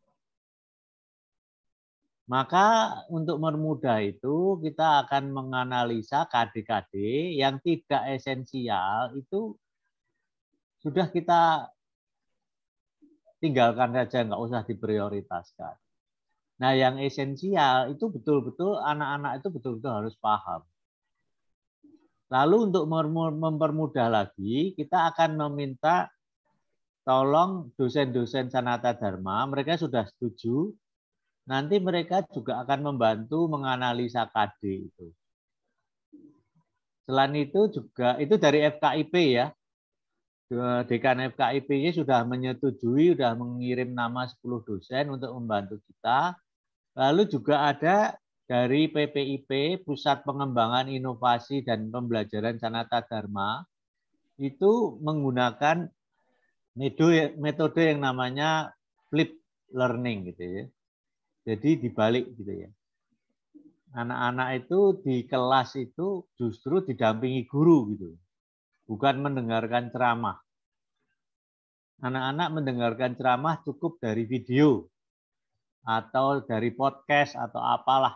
Maka untuk mempermudah itu kita akan menganalisa KD-KD yang tidak esensial itu sudah kita tinggalkan saja, nggak usah diprioritaskan. Nah yang esensial itu betul-betul anak-anak itu betul-betul harus paham. Lalu untuk mempermudah lagi kita akan meminta tolong dosen-dosen Sanata Dharma, mereka sudah setuju. Nanti mereka juga akan membantu menganalisa KD itu. Selain itu juga, itu dari FKIP ya. Dekan FKIP sudah menyetujui, sudah mengirim nama 10 dosen untuk membantu kita. Lalu juga ada dari PPIP, Pusat Pengembangan Inovasi dan Pembelajaran Sanata Dharma, itu menggunakan metode yang namanya flip learning gitu ya. Jadi dibalik gitu ya. Anak-anak itu di kelas itu justru didampingi guru gitu. Bukan mendengarkan ceramah. Anak-anak mendengarkan ceramah cukup dari video atau dari podcast atau apalah.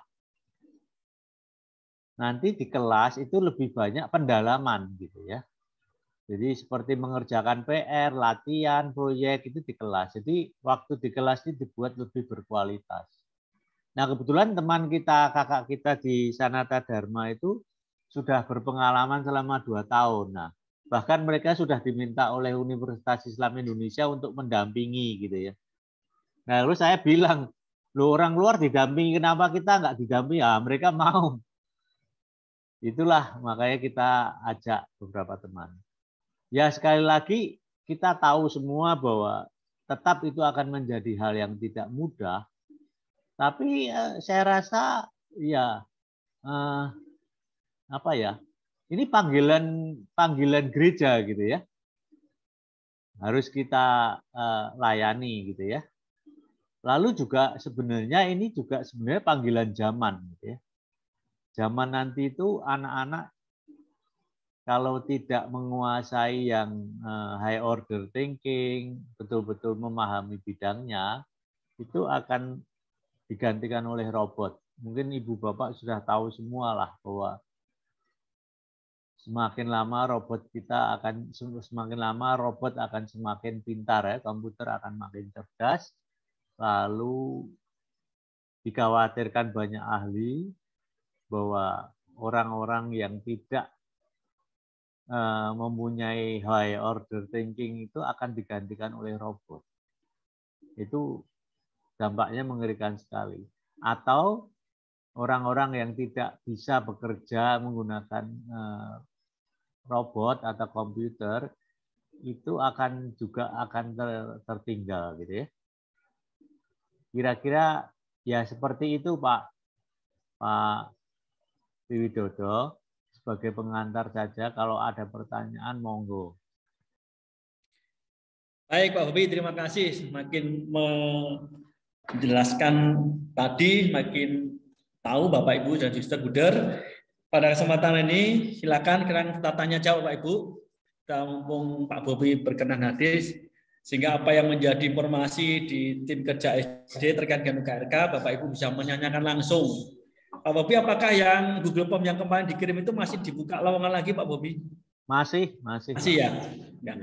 Nanti di kelas itu lebih banyak pendalaman gitu ya. Jadi seperti mengerjakan PR, latihan, proyek itu di kelas. Jadi waktu di kelas itu dibuat lebih berkualitas. Nah kebetulan teman kita, kakak kita di Sanata Dharma itu sudah berpengalaman selama 2 tahun. Nah bahkan mereka sudah diminta oleh Universitas Islam Indonesia untuk mendampingi gitu ya. Nah terus saya bilang, loh orang luar didampingi, kenapa kita nggak didampingi? Ya mereka mau. Itulah makanya kita ajak beberapa teman. Ya sekali lagi kita tahu semua bahwa tetap itu akan menjadi hal yang tidak mudah. Tapi saya rasa ya apa ya? Ini panggilan gereja gitu ya. Harus kita layani gitu ya. Lalu juga sebenarnya ini juga sebenarnya panggilan zaman gitu ya. Zaman nanti itu anak-anak kalau tidak menguasai yang high order thinking, betul-betul memahami bidangnya, itu akan digantikan oleh robot. Mungkin ibu bapak sudah tahu semua lah bahwa semakin lama robot akan semakin pintar ya, komputer akan makin cerdas. Lalu dikhawatirkan banyak ahli bahwa orang-orang yang tidak mempunyai high order thinking itu akan digantikan oleh robot. Itu dampaknya mengerikan sekali. Atau orang-orang yang tidak bisa bekerja menggunakan robot atau komputer itu juga akan tertinggal gitu ya. Kira-kira ya seperti itu Pak Widodo. Sebagai pengantar saja, kalau ada pertanyaan monggo. Baik Pak Bobi, terima kasih. Semakin menjelaskan tadi, makin tahu Bapak Ibu dan Sister Buder. Pada kesempatan ini, silakan kita tanya jawab Pak Ibu. Mumpung Pak Bobi berkenan hadir, sehingga apa yang menjadi informasi di tim kerja SD terkait dengan UKRK, Bapak Ibu bisa menanyakan langsung. Pak Bobi, apakah yang Google Form yang kemarin dikirim itu masih dibuka lowongan lagi, Pak Bobi? Masih ya. Ya.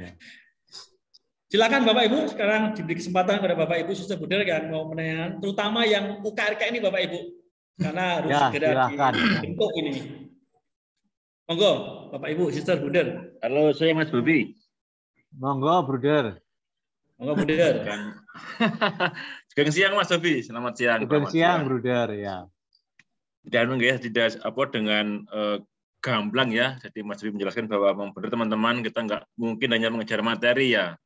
Silakan Bapak Ibu, sekarang diberi kesempatan kepada Bapak Ibu Sister Buder yang mau menanyakan, terutama yang UKRK ini Bapak Ibu, karena harus segera dibentuk ini. Monggo, Bapak Ibu Sister Buder. Halo, saya Mas Bobi. Monggo, Bruder. Monggo, Bruder. Selamat siang Mas Bobi, selamat siang. Selamat siang, Bruder ya. Dan ya tidak dengan gamblang ya. Jadi Mas Bobi menjelaskan bahwa memang benar teman-teman kita nggak mungkin hanya mengejar materi ya.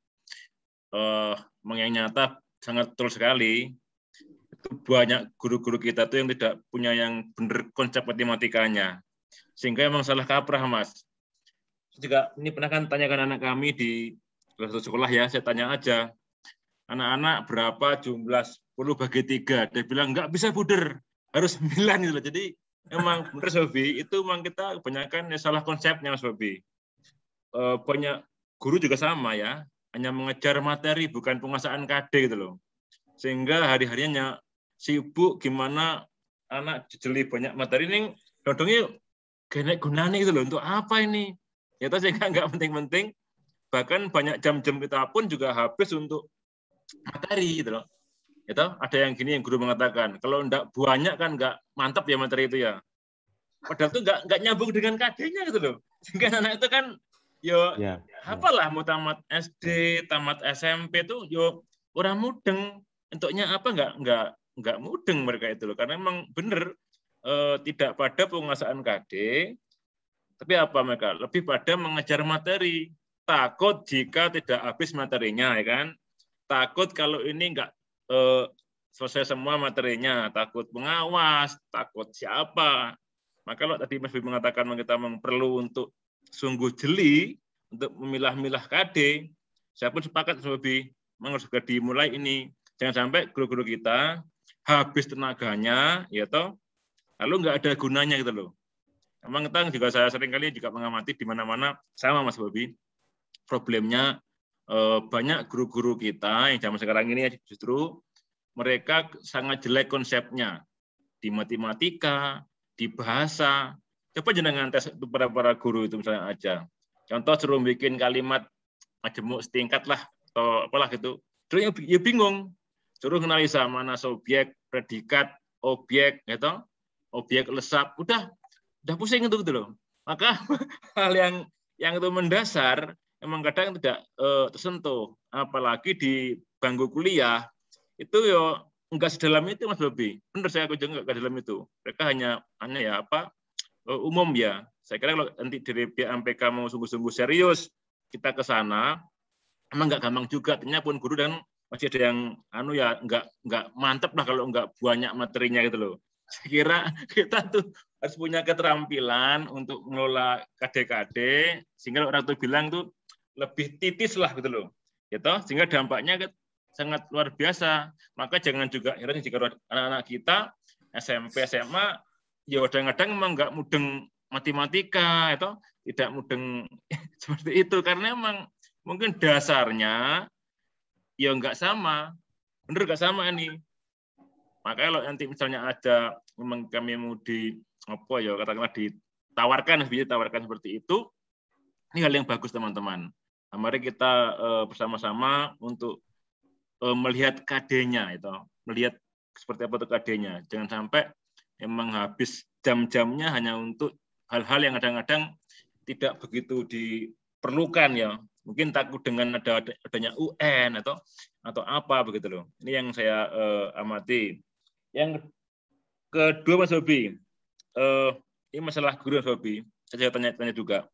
Yang nyata sangat betul sekali. Itu banyak guru-guru kita tuh yang tidak punya yang benar konsep matematikanya. Sehingga emang salah kaprah Mas. Juga ini pernah kan tanyakan anak kami di sekolah ya, saya tanya aja. Anak-anak berapa jumlah 10 bagi 3? Dia bilang nggak bisa Buder. Harus 9 gitu loh. Jadi emang benar Mas Bobi, itu memang kita kebanyakan salah konsepnya Mas Bobi. Banyak guru juga sama ya, hanya mengejar materi bukan penguasaan KD gitu loh. Sehingga hari-harinya sibuk gimana anak jeli banyak materi ini dodongnya gunanya gitu loh, untuk apa ini? Ya toh sehingga nggak penting-penting, bahkan banyak jam-jam kita pun juga habis untuk materi gitu loh. Itu ada yang gini yang guru mengatakan kalau enggak banyak kan enggak mantap ya materi itu ya. Padahal itu enggak nyambung dengan KD-nya gitu loh. Sehingga anak itu kan apalah mau tamat SD, tamat SMP itu yo orang mudeng. Untuknya apa enggak mudeng mereka itu loh. Karena memang benar tidak pada penguasaan KD, tapi apa mereka lebih pada mengejar materi. takut jika tidak habis materinya, ya kan? Takut kalau ini nggak selesai semua materinya, takut pengawas, takut siapa. Maka kalau tadi Mas Bobi mengatakan kita perlu untuk sungguh jeli untuk memilah-milah KD, saya pun sepakat Mas Bobi, memang harus segera dimulai ini. Jangan sampai guru-guru kita habis tenaganya, ya toh, lalu nggak ada gunanya gitu loh. Memang kita juga saya sering kali juga mengamati di mana-mana sama Mas Bobi, problemnya banyak guru-guru kita yang zaman sekarang ini justru mereka sangat jelek konsepnya di matematika, di bahasa. Coba jenengan tes para guru itu misalnya aja. Contoh suruh bikin kalimat majemuk setingkat lah atau apalah gitu. Terus ya bingung. Suruh analisa mana subjek, predikat, objek, gitu. Objek lesap, udah pusing itu gitu loh. Maka hal yang itu mendasar memang kadang tidak tersentuh, apalagi di bangku kuliah itu yo enggak sedalam itu Mas Bobi. Benar saya juga enggak dalam itu. Mereka hanya ya apa umum ya. Saya kira kalau nanti dari pihak MPK mau sungguh-sungguh serius kita ke sana, emang enggak gampang juga. Ternyata pun guru dan masih ada yang ya enggak mantep lah kalau enggak banyak materinya gitu loh. Saya kira kita tuh harus punya keterampilan untuk mengelola KD-KD sehingga orang tuh bilang tuh lebih titis lah gitu loh. Gitu, sehingga dampaknya sangat luar biasa. Maka jangan juga heran jika anak-anak kita SMP, SMA ya kadang-kadang memang enggak mudeng matematika itu, tidak mudeng seperti itu karena memang mungkin dasarnya ya enggak sama. Bener enggak sama ini. Makanya kalau nanti misalnya ada memang kami mau katakanlah ditawarkan seperti itu, ini hal yang bagus teman-teman. Nah, mari kita bersama-sama untuk melihat KD-nya itu, melihat seperti apa itu KD-nya. Jangan sampai memang habis jam-jamnya hanya untuk hal-hal yang kadang-kadang tidak begitu diperlukan ya. Mungkin takut dengan adanya UN atau apa begitu loh. Ini yang saya amati. Yang kedua Mas Bobi, ini masalah guru Mas Bobi. Saya tanya juga.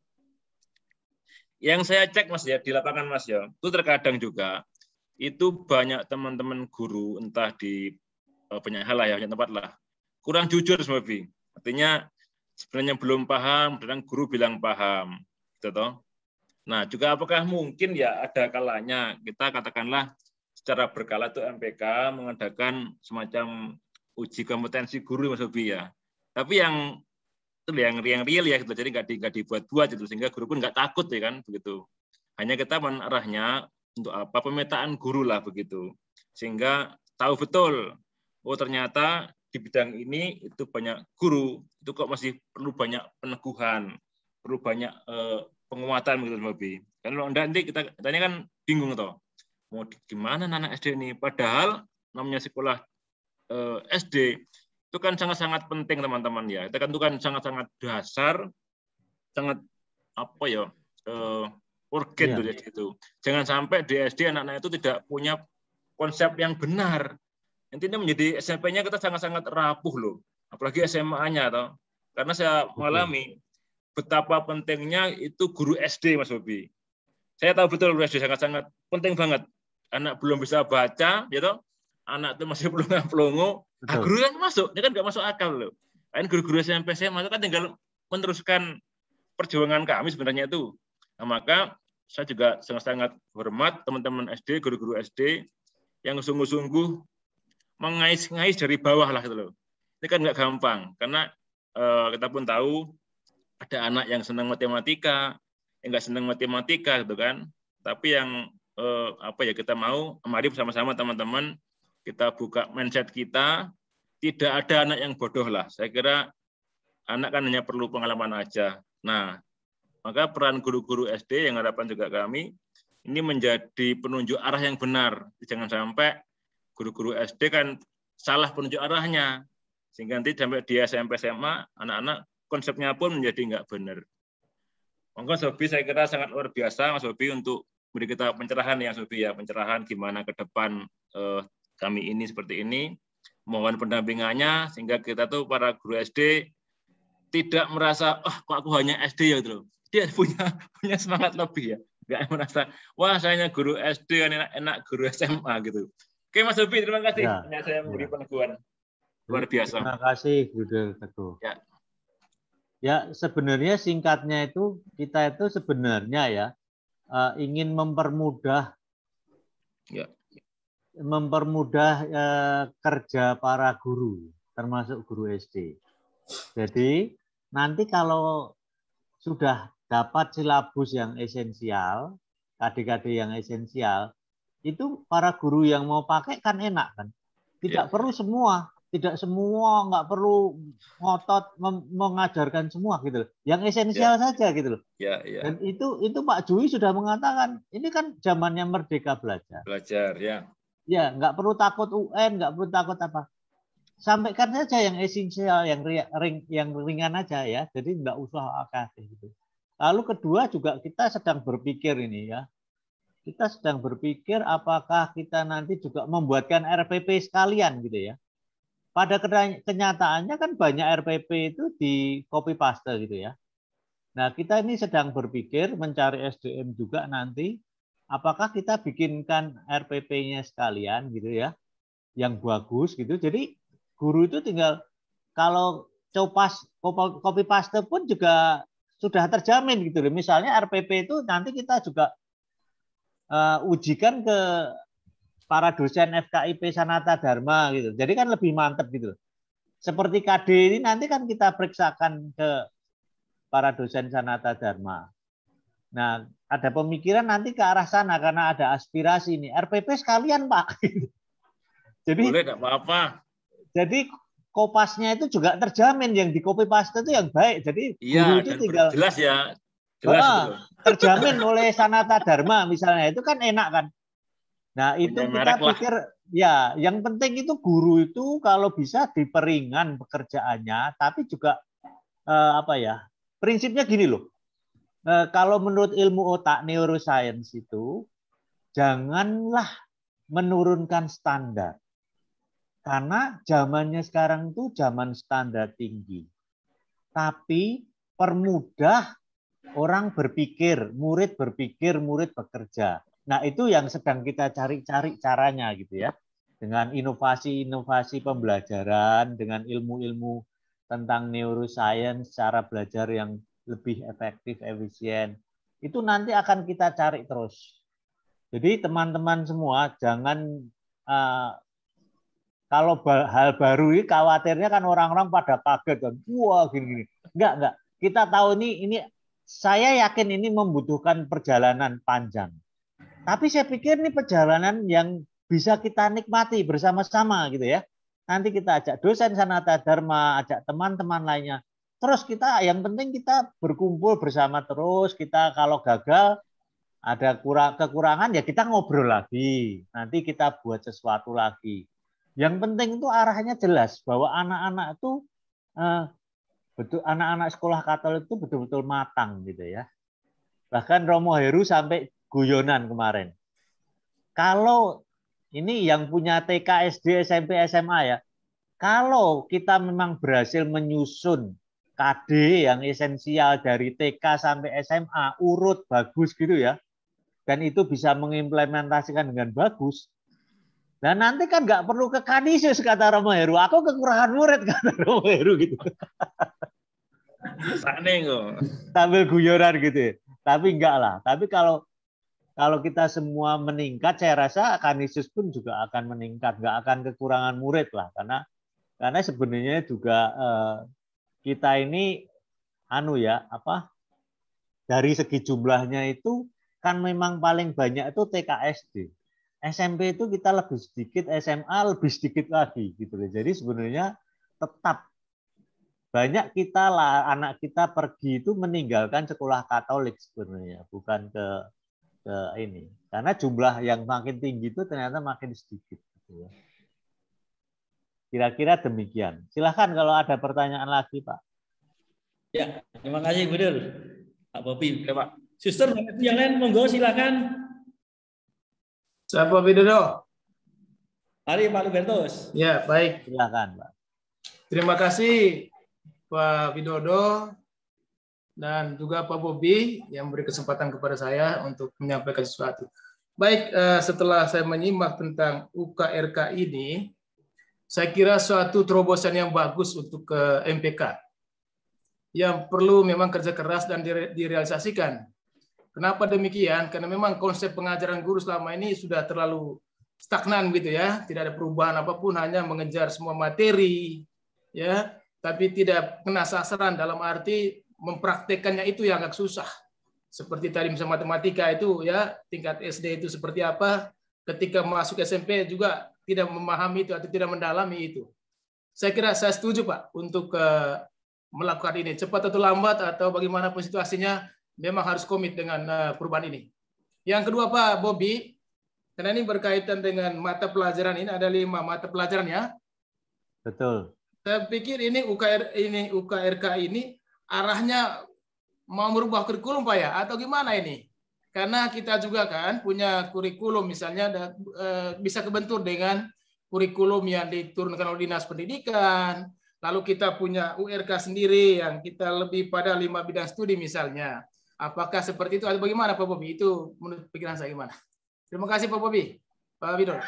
Yang saya cek Mas ya di lapangan Mas ya, itu terkadang juga itu banyak teman-teman guru entah di banyak hal lah ya, banyak tempat lah, kurang jujur Mas Bobi. Artinya sebenarnya belum paham, dan guru bilang paham, gitu toh. Nah juga apakah mungkin ya ada kalanya kita katakanlah secara berkala itu MPK mengadakan semacam uji kompetensi guru Mas Bobi ya. Tapi yang real ya gitu, jadi nggak dibuat-buat gitu sehingga guru pun nggak takut ya kan begitu. Hanya kita menarahnya untuk apa pemetaan guru lah begitu, sehingga tahu betul oh ternyata di bidang ini itu banyak guru itu kok masih perlu banyak peneguhan, perlu banyak penguatan begitu Mas Bobi. Kan kalau nanti kita tanya kan bingung toh mau gimana anak SD ini, padahal namanya sekolah SD itu kan sangat-sangat penting teman-teman ya. Itu kan sangat-sangat dasar, sangat apa ya urgen gitu. Jangan sampai di SD anak-anak itu tidak punya konsep yang benar. Intinya menjadi SMP-nya kita sangat-sangat rapuh loh, apalagi SMA-nya toh. Karena saya mengalami betapa pentingnya itu guru SD Mas Bobi. Saya tahu betul guru SD sangat-sangat penting banget. Anak belum bisa baca, gitu. Anak itu masih pelongo. Nah, guru kan masuk, dia kan nggak masuk akal loh. Kan guru-guru SMP SMA itu kan tinggal meneruskan perjuangan kami sebenarnya itu. Nah, maka saya juga sangat-sangat hormat teman-teman SD, guru-guru SD yang sungguh-sungguh mengais-ngais dari bawah lah gitu loh. Ini kan nggak gampang karena kita pun tahu ada anak yang senang matematika, yang nggak senang matematika gitu kan. Tapi yang kita mau mari bersama-sama teman-teman kita buka mindset kita, tidak ada anak yang bodoh lah. Saya kira anak kan hanya perlu pengalaman aja. Nah, maka peran guru-guru SD yang harapan juga kami ini menjadi penunjuk arah yang benar. Jangan sampai guru-guru SD kan salah penunjuk arahnya, sehingga nanti sampai di SMP SMA anak-anak konsepnya pun menjadi nggak benar. Maka Mas Bobi saya kira sangat luar biasa Mas Bobi untuk beri kita pencerahan ya Mas Bobi ya, pencerahan gimana ke depan kami ini seperti ini, mohon pendampingannya sehingga kita tuh para guru SD tidak merasa kok aku hanya SD ya gitu. Dia punya semangat lebih ya. Nggak merasa, wah saya guru SD kan enak guru SMA gitu. Oke Mas Bobi, terima kasih. Ya, Hanya saya memberi ya. peneguhan. Luar biasa. Terima kasih Guru Teguh. Ya. Ya, sebenarnya singkatnya itu kita itu sebenarnya ya ingin mempermudah kerja para guru, termasuk guru SD. Jadi nanti kalau sudah dapat silabus yang esensial, KD-KD yang esensial, itu para guru yang mau pakai kan enak kan. Tidak perlu semua, nggak perlu ngotot mengajarkan semua gitu loh. Yang esensial saja gitu loh. Dan itu Pak Jui sudah mengatakan, ini kan zamannya Merdeka Belajar. Belajar, ya. Ya, nggak perlu takut UN, nggak perlu takut apa. Sampaikan saja yang esensial, yang ringan aja ya. Jadi nggak usah aktif gitu. Lalu kedua juga kita sedang berpikir ini ya. Kita sedang berpikir apakah kita nanti juga membuatkan RPP sekalian gitu ya. Pada kenyataannya kan banyak RPP itu di copy paste gitu ya. Nah, kita ini sedang berpikir mencari SDM juga nanti apakah kita bikinkan RPP-nya sekalian gitu ya. Yang bagus gitu. Jadi guru itu tinggal kalau copy paste pun juga sudah terjamin gitu loh. Misalnya RPP itu nanti kita juga ujikan ke para dosen FKIP Sanata Dharma gitu. Jadi kan lebih mantap gitu. Seperti KD ini nanti kan kita periksakan ke para dosen Sanata Dharma. Nah, ada pemikiran nanti ke arah sana karena ada aspirasi ini. RPP sekalian, Pak. Jadi boleh, enggak apa-apa. Jadi kopasnya itu juga terjamin, yang di copy paste itu yang baik. Jadi guru itu tinggal jelas ya. Jelas terjamin oleh Sanata Dharma misalnya, itu kan enak kan. Nah, itu kita pikir ya, yang penting itu guru itu kalau bisa diperingan pekerjaannya, tapi juga prinsipnya gini loh. Kalau menurut ilmu otak neuroscience itu janganlah menurunkan standar. Karena zamannya sekarang itu zaman standar tinggi. Tapi permudah orang berpikir, murid berpikir, murid bekerja. Nah, itu yang sedang kita cari-cari caranya gitu ya. Dengan inovasi-inovasi pembelajaran, dengan ilmu-ilmu tentang neuroscience, cara belajar yang lebih efektif, efisien. Itu nanti akan kita cari terus. Jadi teman-teman semua jangan kalau hal baru ini khawatirnya kan orang-orang pada kaget dan wah gini-gini. Enggak. Kita tahu ini saya yakin ini membutuhkan perjalanan panjang. Tapi saya pikir ini perjalanan yang bisa kita nikmati bersama-sama gitu ya. Nanti kita ajak dosen Sanata Dharma, ajak teman-teman lainnya. Terus kita yang penting kita berkumpul bersama terus. Kita kalau gagal ada kekurangan ya kita ngobrol lagi. Nanti kita buat sesuatu lagi. Yang penting itu arahnya jelas bahwa anak-anak itu anak-anak sekolah Katolik itu betul-betul matang gitu ya. Bahkan Romo Heru sampai guyonan kemarin. Kalau ini yang punya TK, SD, SMP, SMA ya. Kalau kita memang berhasil menyusun KD yang esensial dari TK sampai SMA urut bagus gitu ya. Dan itu bisa mengimplementasikan dengan bagus. Dan nanti kan nggak perlu ke Kanisius kata Romo Heru. Aku kekurangan murid kata Romo Heru gitu. Sambil guyonan gitu. Tapi enggak lah. Tapi kalau kita semua meningkat, saya rasa Kanisius pun juga akan meningkat. Nggak akan kekurangan murid lah. Karena sebenarnya juga kita ini dari segi jumlahnya itu kan memang paling banyak itu TK SD. SMP itu kita lebih sedikit, SMA lebih sedikit lagi gitu loh. Jadi sebenarnya tetap banyak kita lah anak kita pergi itu meninggalkan sekolah Katolik sebenarnya, bukan ke ini. Karena jumlah yang makin tinggi itu ternyata makin sedikit gitu ya. Kira-kira demikian. Silahkan kalau ada pertanyaan lagi, Pak. Ya, terima kasih Gubernur Pak Bobi. Ya, Pak. Suster, yang lain monggo silakan. Siapa Widodo? Mari Pak Lubertus. Ya, baik. Silakan, Pak. Terima kasih Pak Widodo dan juga Pak Bobi yang beri kesempatan kepada saya untuk menyampaikan sesuatu. Baik, setelah saya menyimak tentang UKRK ini, saya kira suatu terobosan yang bagus untuk MPK yang perlu memang kerja keras dan direalisasikan. Kenapa demikian? Karena memang konsep pengajaran guru selama ini sudah terlalu stagnan gitu ya, tidak ada perubahan apapun, hanya mengejar semua materi ya, tapi tidak kena sasaran dalam arti mempraktekannya itu yang agak susah. Seperti tadi misalnya matematika itu ya, tingkat SD itu seperti apa, ketika masuk SMP juga tidak memahami itu atau tidak mendalami itu. Saya kira saya setuju Pak untuk melakukan ini cepat atau lambat atau bagaimanapun situasinya memang harus komit dengan perubahan ini. Yang kedua Pak Bobi, karena ini berkaitan dengan mata pelajaran, ini ada 5 mata pelajaran ya. Betul. Saya pikir ini UKRK ini arahnya mau merubah kurikulum Pak ya, atau gimana ini? Karena kita juga kan punya kurikulum misalnya bisa kebentur dengan kurikulum yang diturunkan oleh Dinas Pendidikan, lalu kita punya URK sendiri yang kita lebih pada 5 bidang studi misalnya. Apakah seperti itu atau bagaimana Pak Bobi? Itu menurut pikiran saya gimana? Terima kasih Pak Bobi. Pak Bidor.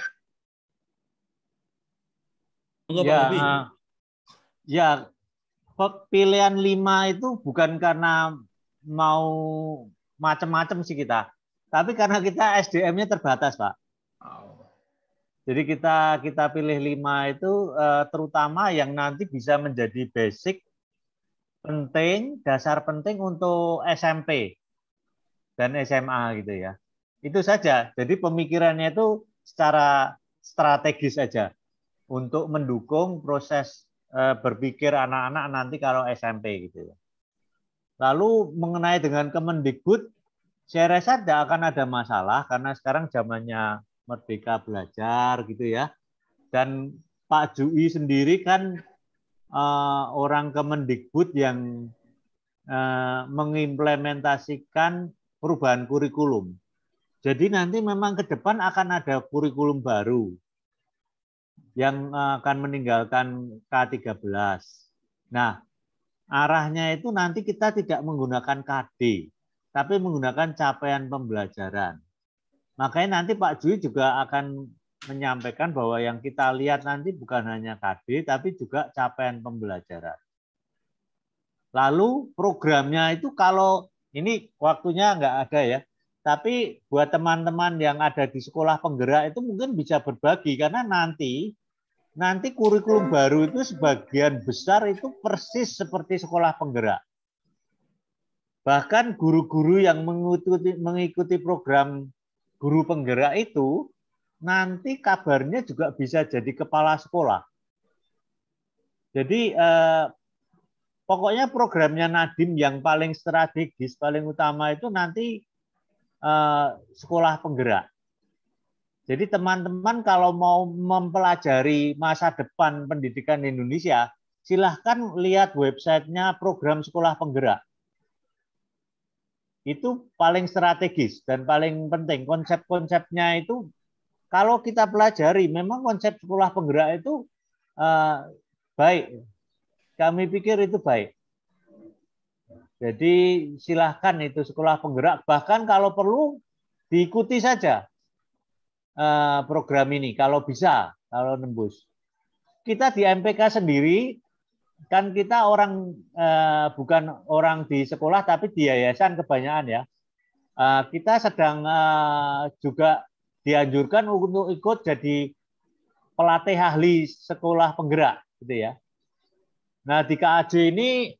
Ya, pilihan 5 itu bukan karena mau macam-macam sih kita, tapi karena kita SDM-nya terbatas, Pak. Jadi kita pilih 5 itu terutama yang nanti bisa menjadi basic penting, dasar penting untuk SMP dan SMA gitu ya. Itu saja. Jadi pemikirannya itu secara strategis saja untuk mendukung proses berpikir anak-anak nanti kalau SMP gitu ya. Lalu mengenai dengan Kemendikbud, saya rasa tidak akan ada masalah karena sekarang zamannya Merdeka Belajar gitu ya. Dan Pak Jui sendiri kan orang Kemendikbud yang mengimplementasikan perubahan kurikulum. Jadi nanti memang ke depan akan ada kurikulum baru yang akan meninggalkan K13. Nah, arahnya itu nanti kita tidak menggunakan KD, tapi menggunakan capaian pembelajaran. Makanya nanti Pak Jui juga akan menyampaikan bahwa yang kita lihat nanti bukan hanya KD, tapi juga capaian pembelajaran. Lalu programnya itu kalau ini waktunya nggak ada ya, tapi buat teman-teman yang ada di sekolah penggerak itu mungkin bisa berbagi karena nanti kurikulum baru itu sebagian besar itu persis seperti sekolah penggerak. Bahkan guru-guru yang mengikuti program guru penggerak itu nanti kabarnya juga bisa jadi kepala sekolah. Jadi pokoknya programnya Nadiem yang paling strategis, paling utama itu nanti sekolah penggerak. Jadi teman-teman kalau mau mempelajari masa depan pendidikan di Indonesia, silahkan lihat websitenya program sekolah penggerak. Itu paling strategis dan paling penting. Konsep-konsepnya itu kalau kita pelajari, memang konsep sekolah penggerak itu baik. Kami pikir itu baik. Jadi silahkan itu sekolah penggerak. Bahkan kalau perlu diikuti saja program ini. Kalau bisa, kalau nembus. Kita di MPK sendiri, kan kita orang bukan orang di sekolah, tapi di yayasan kebanyakan ya. Kita sedang juga dianjurkan untuk ikut jadi pelatih ahli sekolah penggerak, gitu ya. Nah di KAJ ini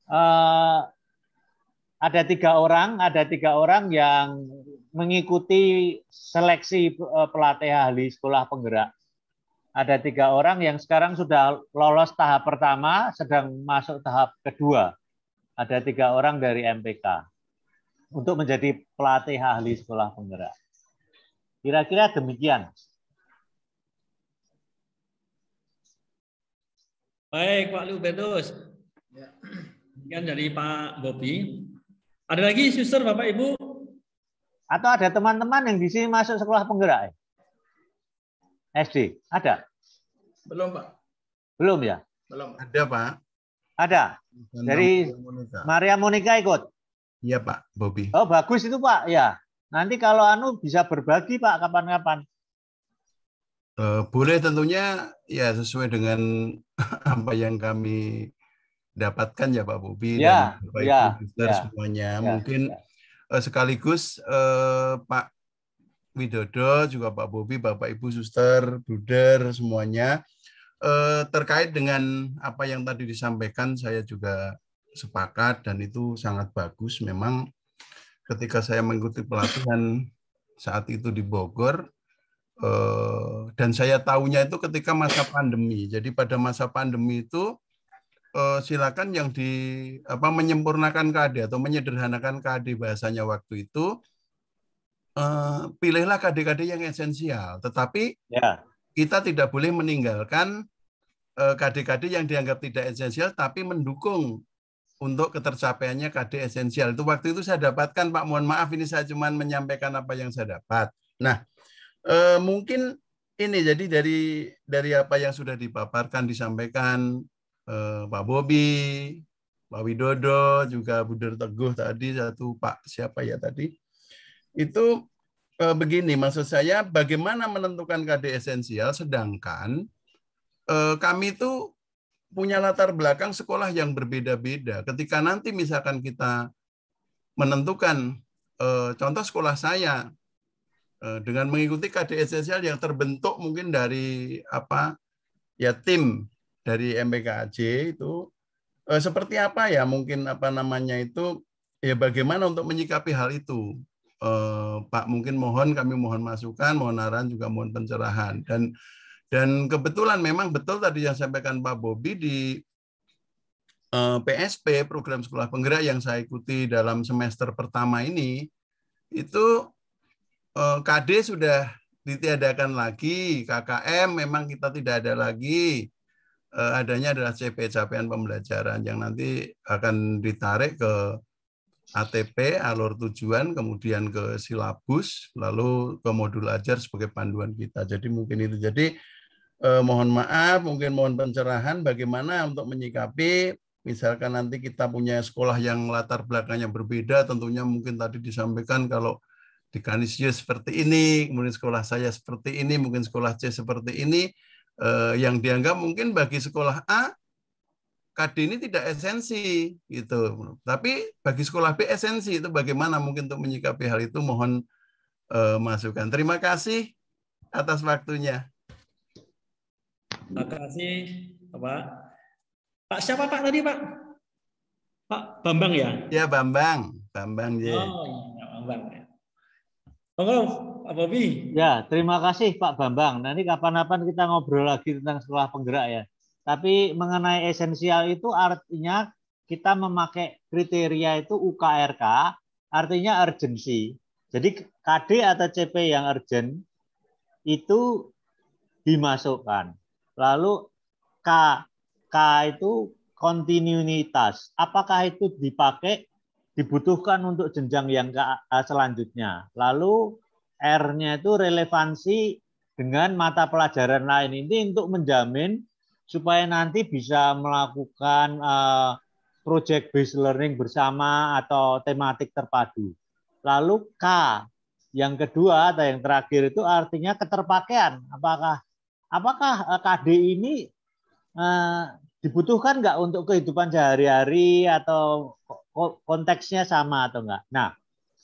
ada tiga orang yang mengikuti seleksi pelatih ahli sekolah penggerak. Ada 3 orang yang sekarang sudah lolos tahap pertama, sedang masuk tahap kedua. Ada 3 orang dari MPK untuk menjadi pelatih ahli sekolah penggerak. Kira-kira demikian. Baik, Pak Lubertus. Demikian dari Pak Bobi. Ada lagi, suster, Bapak, Ibu? Atau ada teman-teman yang di sini masuk sekolah penggerak? SD, ada? Belum, Pak. Belum ya? Belum. Ada, Pak. Ada. Dari Maria Monica ikut. Iya Pak, Bobby. Oh bagus itu Pak, ya. Nanti kalau bisa berbagi Pak kapan-kapan. Boleh tentunya ya sesuai dengan apa yang kami dapatkan ya Pak Bobby dan Bapak Ibu semuanya. Mungkin sekaligus Pak Widodo juga Pak Bobby, Bapak Ibu Suster, Bruder semuanya terkait dengan apa yang tadi disampaikan saya juga sepakat dan itu sangat bagus. Memang ketika saya mengikuti pelatihan saat itu di Bogor dan saya tahunya itu ketika masa pandemi. Jadi pada masa pandemi itu silakan yang menyempurnakan KD atau menyederhanakan KD bahasanya waktu itu pilihlah KD-KD yang esensial. Tetapi kita tidak boleh meninggalkan KD-KD yang dianggap tidak esensial tapi mendukung untuk ketercapaiannya KD esensial. Itu waktu itu saya dapatkan Pak. Mohon maaf ini saya cuma menyampaikan apa yang saya dapat. Nah, mungkin ini jadi dari apa yang sudah dipaparkan disampaikan Pak Bobby, Pak Widodo, juga Buder Teguh tadi satu Pak siapa ya tadi. Itu begini maksud saya bagaimana menentukan KD esensial sedangkan kami itu punya latar belakang sekolah yang berbeda-beda. Ketika nanti misalkan kita menentukan contoh sekolah saya dengan mengikuti KD esensial yang terbentuk mungkin dari tim dari MPKJ itu seperti apa ya mungkin bagaimana untuk menyikapi hal itu Pak, mungkin kami mohon masukan, mohon arahan juga mohon pencerahan dan kebetulan memang betul tadi yang sampaikan Pak Bobby di PSP program sekolah penggerak yang saya ikuti dalam semester pertama ini itu KD sudah ditiadakan lagi, KKM memang kita tidak ada lagi, adanya adalah CP capaian pembelajaran yang nanti akan ditarik ke ATP, alur tujuan, kemudian ke silabus, lalu ke modul ajar sebagai panduan kita. Jadi mungkin itu. Jadi mohon maaf, mungkin mohon pencerahan bagaimana untuk menyikapi, misalkan nanti kita punya sekolah yang latar belakangnya berbeda, tentunya mungkin tadi disampaikan kalau di Kanisius seperti ini, kemudian sekolah saya seperti ini, mungkin sekolah C seperti ini, yang dianggap mungkin bagi sekolah A, KD ini tidak esensi, gitu. Tapi bagi sekolah B esensi, itu bagaimana mungkin untuk menyikapi hal itu, mohon masukan. Terima kasih atas waktunya. Terima kasih, Pak. Pak siapa Pak tadi Pak? Pak Bambang ya? Ya Bambang, Bambang ya. Oh iya Bambang ya. Halo, Pak Bobby. Ya, terima kasih Pak Bambang. Nanti kapan-kapan kita ngobrol lagi tentang sekolah penggerak ya. Tapi mengenai esensial itu artinya kita memakai kriteria itu UKRK, artinya urgency. Jadi KD atau CP yang urgent itu dimasukkan. Lalu K itu kontinuitas. Apakah itu dibutuhkan untuk jenjang yang selanjutnya. Lalu R-nya itu relevansi dengan mata pelajaran lain. Ini untuk menjamin supaya nanti bisa melakukan project based learning bersama atau tematik terpadu. Lalu K yang kedua atau yang terakhir itu artinya keterpakaian. Apakah KD ini dibutuhkan nggak untuk kehidupan sehari-hari atau konteksnya sama atau enggak? Nah,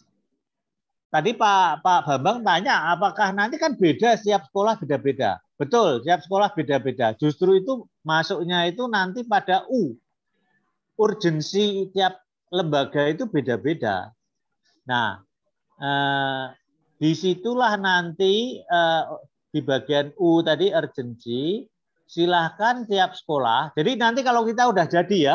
tadi Pak Bambang tanya, apakah nanti kan beda setiap sekolah beda-beda? Betul, setiap sekolah beda-beda. Justru itu masuknya itu nanti pada U. Urgensi tiap lembaga itu beda-beda. Nah, disitulah nanti di bagian U tadi urgensi, silahkan tiap sekolah. Jadi nanti kalau kita udah jadi ya,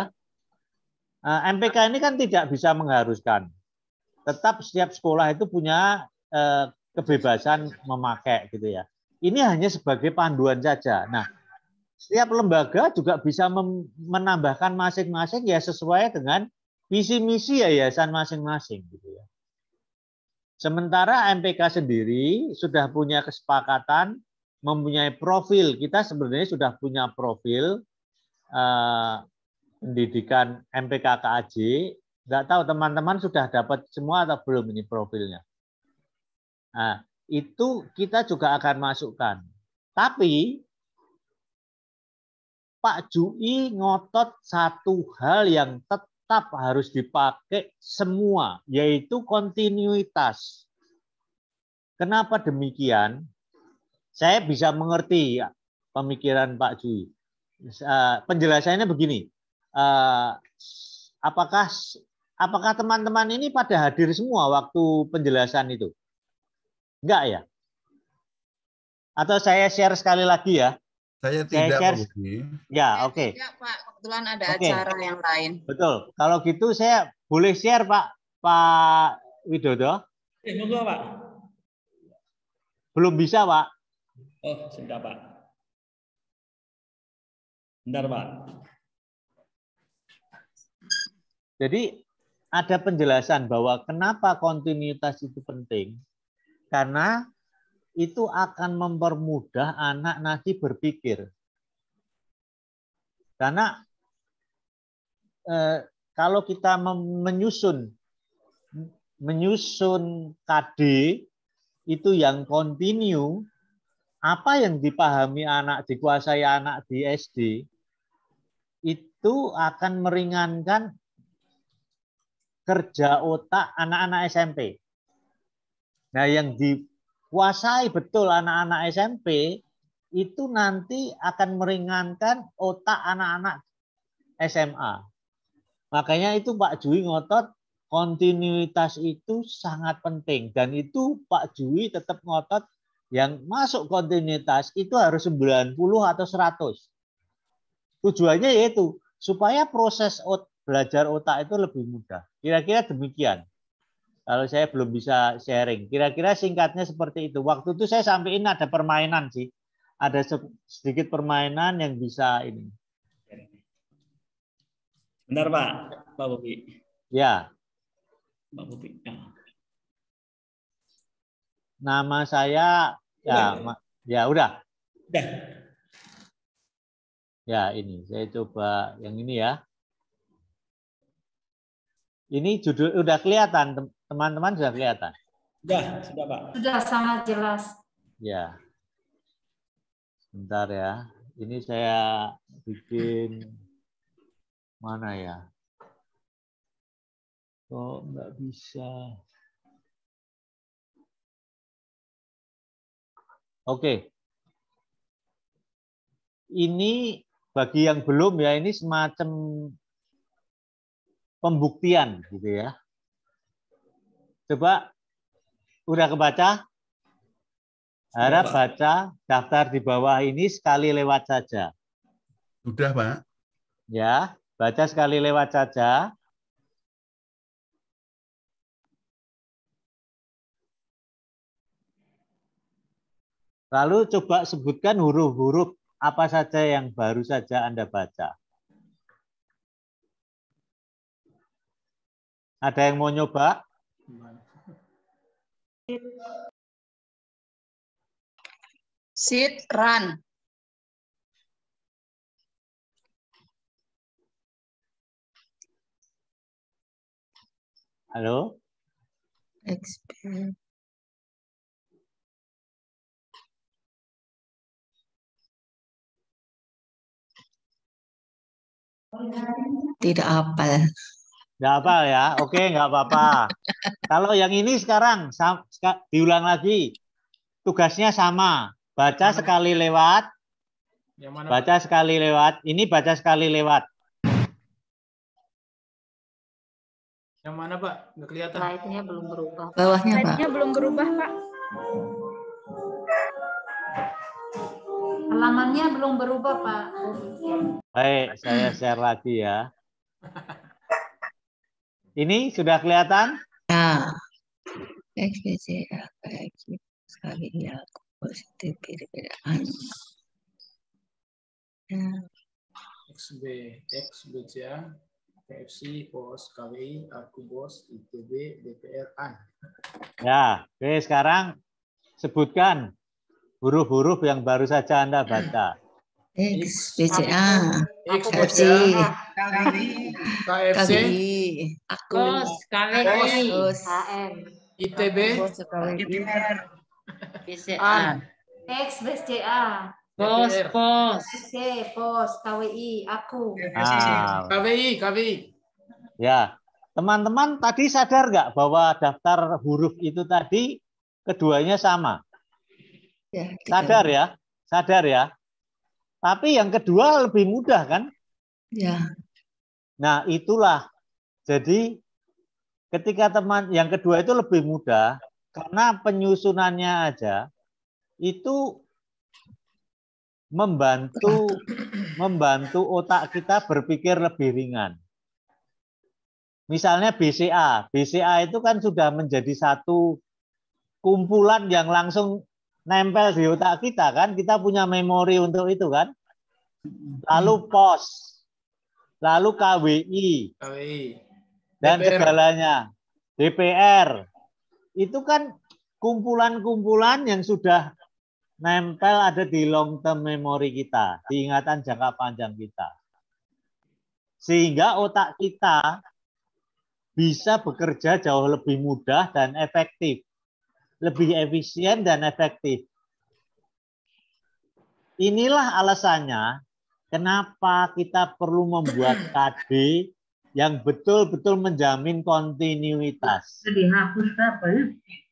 MPK ini kan tidak bisa mengharuskan. Tetap setiap sekolah itu punya kebebasan memakai gitu ya. Ini hanya sebagai panduan saja. Nah, setiap lembaga juga bisa menambahkan masing-masing ya sesuai dengan visi misi yayasan masing-masing gitu ya. Sementara MPK sendiri sudah punya kesepakatan mempunyai profil. Kita sebenarnya sudah punya profil pendidikan MPKKAJ. Nggak tahu teman-teman sudah dapat semua atau belum ini profilnya. Nah, itu kita juga akan masukkan. Tapi Pak Jui ngotot satu hal yang tetap harus dipakai semua, yaitu kontinuitas. Kenapa demikian? Saya bisa mengerti ya, pemikiran Pak Jui. Penjelasannya begini, apakah teman-teman ini pada hadir semua waktu penjelasan itu? Enggak ya? Atau saya share sekali lagi ya? Saya tidak, share. Pak Budi. Ya, oke. Tidak, Pak. Kebetulan ada acara yang lain. Betul. Kalau gitu saya boleh share, Pak Widodo? Monggo, Pak. Belum bisa, Pak. Oh, sudah, Pak. Bentar, Pak. Jadi ada penjelasan bahwa kenapa kontinuitas itu penting. Karena itu akan mempermudah anak nanti berpikir. Karena kalau kita menyusun KD itu yang kontinu, apa yang dipahami anak, dikuasai anak di SD, itu akan meringankan kerja otak anak-anak SMP. Nah, yang dikuasai betul anak-anak SMP itu nanti akan meringankan otak anak-anak SMA. Makanya itu Pak Jui ngotot kontinuitas itu sangat penting. Dan itu Pak Jui tetap ngotot yang masuk kontinuitas itu harus 90 atau 100. Tujuannya yaitu supaya proses belajar otak itu lebih mudah. Kira-kira demikian. Kalau saya belum bisa sharing. Kira-kira singkatnya seperti itu. Waktu itu saya sampaikan ada permainan sih. Ada sedikit permainan yang bisa ini. Benar, Pak. Pak Bobi. Ya. Pak Bobi. Ya. Nama saya ya udah. Udah. Ya, ini saya coba yang ini ya. Ini judul udah kelihatan, teman-teman sudah kelihatan. Sudah, Pak. Sudah sangat jelas. Ya. Sebentar ya. Ini saya bikin mana ya? Kok nggak bisa? Oke. Ini bagi yang belum ya, ini semacam pembuktian gitu ya. Coba udah kebaca? Harap baca daftar di bawah ini sekali lewat saja. Sudah, Pak. Ya, baca sekali lewat saja. Lalu coba sebutkan huruf-huruf apa saja yang baru saja Anda baca. Ada yang mau nyoba? Sit, run. Halo? Tidak hafal. Nggak hafal ya? Oke, nggak apa-apa. Kalau yang ini sekarang diulang lagi. Tugasnya sama. Baca sekali lewat. Yang mana, baca Pak? Sekali lewat. Ini baca sekali lewat. Yang mana, Pak? Nggak kelihatan. Slide-nya belum berubah. Bawahnya, Pak. Slide-nya belum berubah, Pak. Halamannya belum berubah, Pak. Baik, saya share lagi ya. Ini sudah kelihatan? Ya. Sekali ya positif perbedaan. XBC, KFC, POS, KWI, Aku Bos, ITB, DPR, AN. Ya, oke, sekarang sebutkan huruf-huruf yang baru saja Anda baca. X, BCA, KFC, KBI, Kos, KWI, HM, ITB, BCA, X, BCA, Pos, SC, Pos, KWI, aku. KWI. Ya, teman-teman tadi sadar nggak bahwa daftar huruf itu tadi keduanya sama? Ya, Sadar ya. Tapi yang kedua lebih mudah kan? Ya. Nah, itulah. Jadi ketika yang kedua itu lebih mudah karena penyusunannya aja itu membantu otak kita berpikir lebih ringan. Misalnya BCA itu kan sudah menjadi satu kumpulan yang langsung nempel di otak kita kan, kita punya memori untuk itu kan. Lalu POS, lalu KWI, dan DPR. segalanya, DPR. Itu kan kumpulan-kumpulan yang sudah nempel ada di long term memory kita, di ingatan jangka panjang kita. Sehingga otak kita bisa bekerja jauh lebih mudah dan efektif. Lebih efisien dan efektif. Inilah alasannya kenapa kita perlu membuat KD yang betul-betul menjamin kontinuitas. Dihapus apa ya?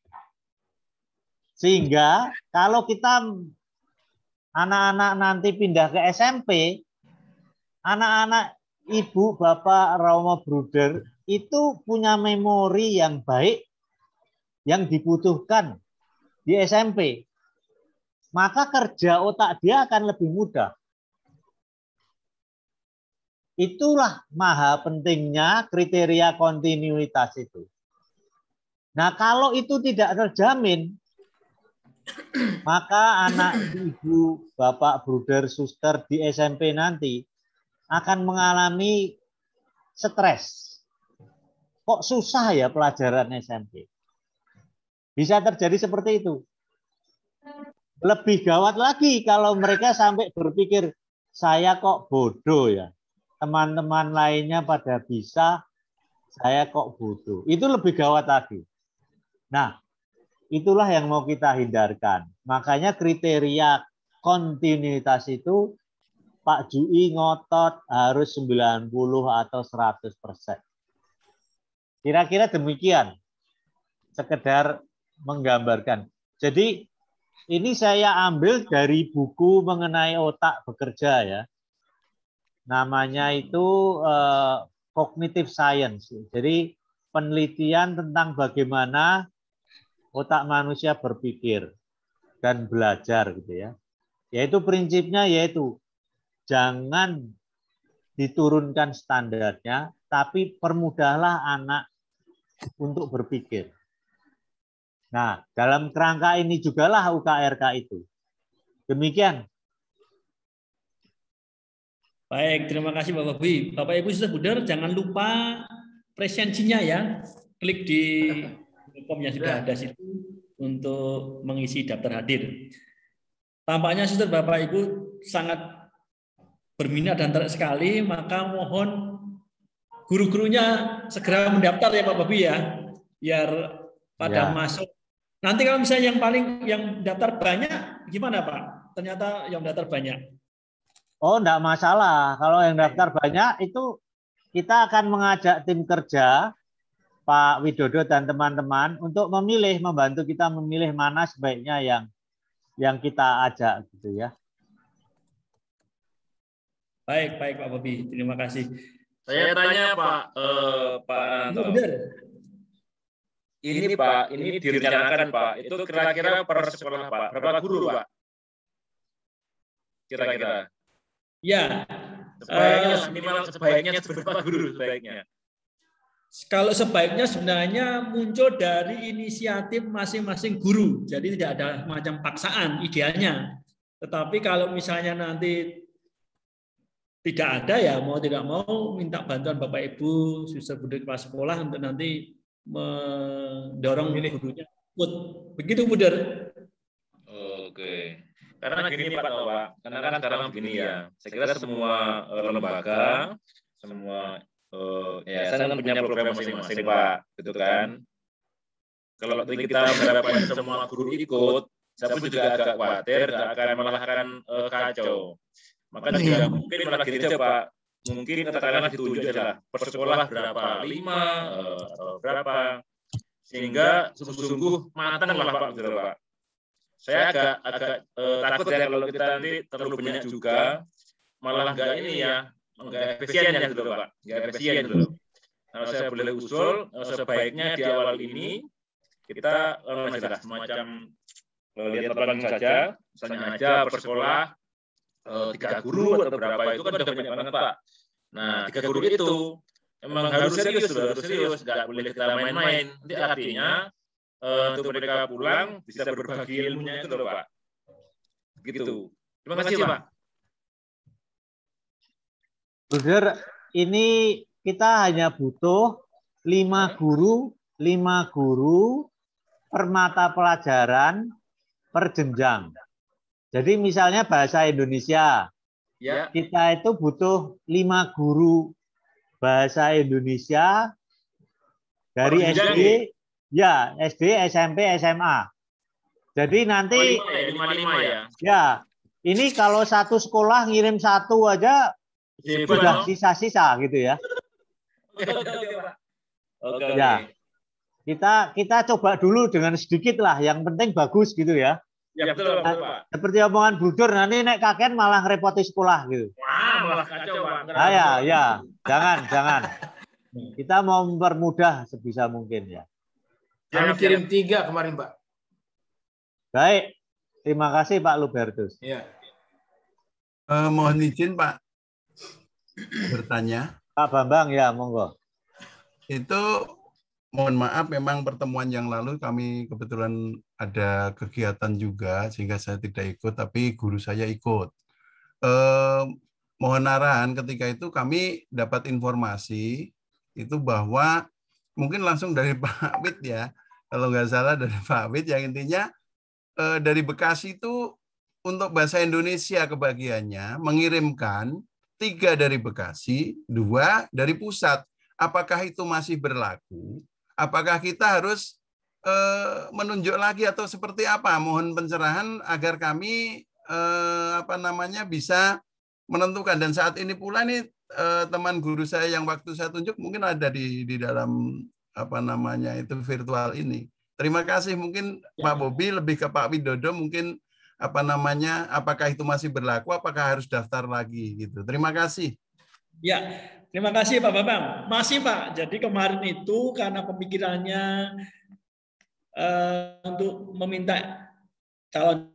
Sehingga kalau kita anak-anak nanti pindah ke SMP, anak-anak ibu, bapak, Romo Bruder itu punya memori yang baik yang dibutuhkan di SMP, maka kerja otak dia akan lebih mudah. Itulah maha pentingnya kriteria kontinuitas itu. Nah, kalau itu tidak terjamin, maka anak ibu, bapak, bruder, suster di SMP nanti akan mengalami stres. Kok susah ya pelajaran SMP? Bisa terjadi seperti itu. Lebih gawat lagi kalau mereka sampai berpikir, saya kok bodoh ya. Teman-teman lainnya pada bisa, saya kok bodoh. Itu lebih gawat lagi. Nah, itulah yang mau kita hindarkan. Makanya kriteria kontinuitas itu Pak Jui ngotot harus 90 atau 100%. Kira-kira demikian. Sekedar menggambarkan. Jadi ini saya ambil dari buku mengenai otak bekerja ya. Namanya itu Cognitive Science. Jadi penelitian tentang bagaimana otak manusia berpikir dan belajar gitu ya. Yaitu prinsipnya yaitu jangan diturunkan standarnya, tapi permudahlah anak untuk berpikir. Nah, dalam kerangka ini jugalah UKRK itu. Demikian. Baik, terima kasih Bapak Ibu. Bapak Ibu sudah benar, jangan lupa presensinya ya. Klik di form yang sudah ada situ untuk mengisi daftar hadir. Tampaknya sudah Bapak Ibu sangat berminat dan tertarik sekali, maka mohon guru-gurunya segera mendaftar ya Bapak Ibu ya, biar pada masuk. Nanti kalau misalnya yang daftar banyak, gimana Pak? Ternyata yang daftar banyak. Oh, enggak masalah. Kalau yang daftar banyak itu kita akan mengajak tim kerja Pak Widodo dan teman-teman untuk membantu kita memilih mana sebaiknya yang kita ajak gitu ya. Baik Pak Bobi, terima kasih. Saya tanya Pak Anto. Ini Pak, ini direncanakan Pak. Itu kira-kira per sekolah Pak. Berapa guru Pak? Kira-kira. Ya. Sebaiknya berapa guru sebaiknya? Kalau sebaiknya sebenarnya muncul dari inisiatif masing-masing guru. Jadi tidak ada macam paksaan idealnya. Tetapi kalau misalnya nanti tidak ada ya mau tidak mau minta bantuan Bapak Ibu, suster budi kepala sekolah untuk nanti mendorong gurunya ikut. Begitu Buder. Oke. Karena gini Pak, karena kan sekarang begini ya, saya kira semua lembaga, semua yayasan kan punya program masing-masing Pak, gitu kan. Kalau kita mengharapkan semua guru ikut, saya pun juga agak khawatir, malah akan kacau. Maka juga mungkin malah gini aja Pak, mungkin katakanlah ditunjuk aja per sekolah berapa, 5 atau berapa, sehingga sungguh-sungguh matang lah Pak, gitu Pak. Saya agak takut ya kalau kita nanti terlalu banyak juga, malah enggak ini ya, enggak efisien ya gitu Pak, enggak efisien gitu. Kalau saya boleh usul, sebaiknya di awal ini kita semacam lihat langsung saja, misalnya aja per sekolah 3 guru atau berapa itu kan udah banyak banget Pak. Nah 3 guru itu memang harus serius, nggak boleh kita main-main. Nanti artinya untuk mereka pulang bisa berbagi ilmunya itu loh Pak. Gitu. Terima kasih Pak. Bruder, ini kita hanya butuh 5 guru per mata pelajaran per jenjang. Jadi misalnya bahasa Indonesia, ya. Kita itu butuh 5 guru bahasa Indonesia dari SD, ya SD, SMP, SMA. Jadi nanti, 5 ya. Ya, ini kalau satu sekolah ngirim 1 aja sudah sisa-sisa gitu ya. Oke. Ya, kita coba dulu dengan sedikit lah. Yang penting bagus gitu ya. Ya betul, Pak. Seperti omongan Bruder, nanti nek kakek malah ngerepoti sekolah gitu. Wah, malah kacau Pak. Ya, jangan. Kita mau mempermudah sebisa mungkin ya. Kami kirim 3 kemarin Pak. Baik, terima kasih Pak Lubertus. Ya. Mohon izin Pak bertanya. Pak Bambang ya, monggo. Itu mohon maaf, memang pertemuan yang lalu kami kebetulan ada kegiatan juga sehingga saya tidak ikut, tapi guru saya ikut. Mohon arahan ketika itu kami dapat informasi itu bahwa mungkin langsung dari Pak Wid ya, kalau nggak salah dari Pak Wid, yang intinya dari Bekasi itu untuk bahasa Indonesia kebagiannya mengirimkan 3 dari Bekasi, 2 dari pusat. Apakah itu masih berlaku? Apakah kita harus menunjuk lagi atau seperti apa? Mohon pencerahan agar kami bisa menentukan. Dan saat ini pula nih teman guru saya yang waktu saya tunjuk mungkin ada di dalam virtual ini. Terima kasih. Mungkin Pak Bobi lebih ke Pak Widodo, mungkin apakah itu masih berlaku? Apakah harus daftar lagi gitu? Terima kasih. Ya, terima kasih Pak Bambang. Masih Pak. Jadi kemarin itu karena pemikirannya untuk meminta calon,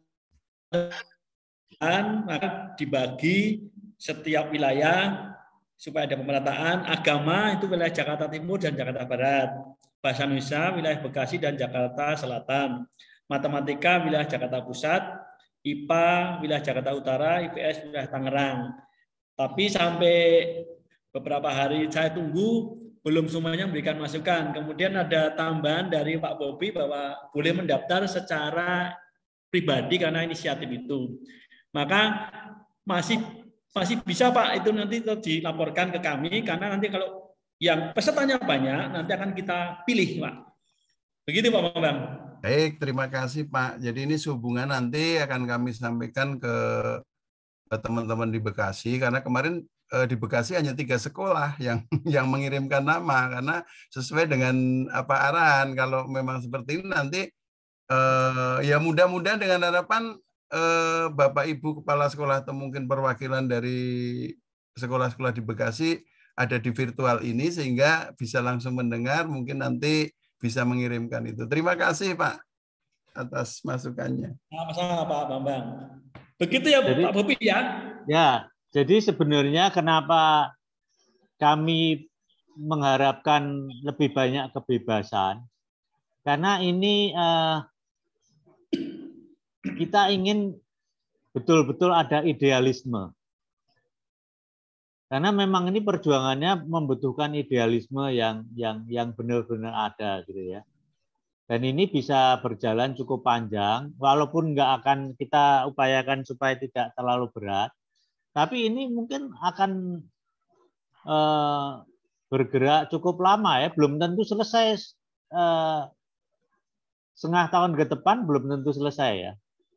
maka dibagi setiap wilayah supaya ada pemerataan. Agama itu wilayah Jakarta Timur dan Jakarta Barat. Bahasa Indonesia wilayah Bekasi dan Jakarta Selatan. Matematika wilayah Jakarta Pusat. IPA wilayah Jakarta Utara. IPS wilayah Tangerang. Tapi sampai beberapa hari saya tunggu, belum semuanya memberikan masukan. Kemudian ada tambahan dari Pak Bobi bahwa boleh mendaftar secara pribadi karena inisiatif itu. Maka masih bisa Pak, itu nanti dilaporkan ke kami, karena nanti kalau yang pesertanya banyak, nanti akan kita pilih Pak. Begitu Pak Bambang. Baik, terima kasih Pak. Jadi ini sehubungan nanti akan kami sampaikan ke teman-teman di Bekasi, karena kemarin di Bekasi hanya 3 sekolah yang mengirimkan nama, karena sesuai dengan arahan. Kalau memang seperti ini nanti ya mudah-mudahan dengan harapan Bapak Ibu Kepala Sekolah atau mungkin perwakilan dari sekolah-sekolah di Bekasi ada di virtual ini sehingga bisa langsung mendengar, mungkin nanti bisa mengirimkan itu. Terima kasih Pak atas masukannya. Sama-sama Pak Bambang. Begitu ya Pak Bobi ya? Ya, jadi sebenarnya kenapa kami mengharapkan lebih banyak kebebasan, karena ini kita ingin betul-betul ada idealisme. Karena memang ini perjuangannya membutuhkan idealisme yang benar-benar ada gitu ya. Dan ini bisa berjalan cukup panjang, walaupun nggak akan kita upayakan supaya tidak terlalu berat. Tapi ini mungkin akan bergerak cukup lama ya, belum tentu selesai setengah tahun ke depan, belum tentu selesai ya.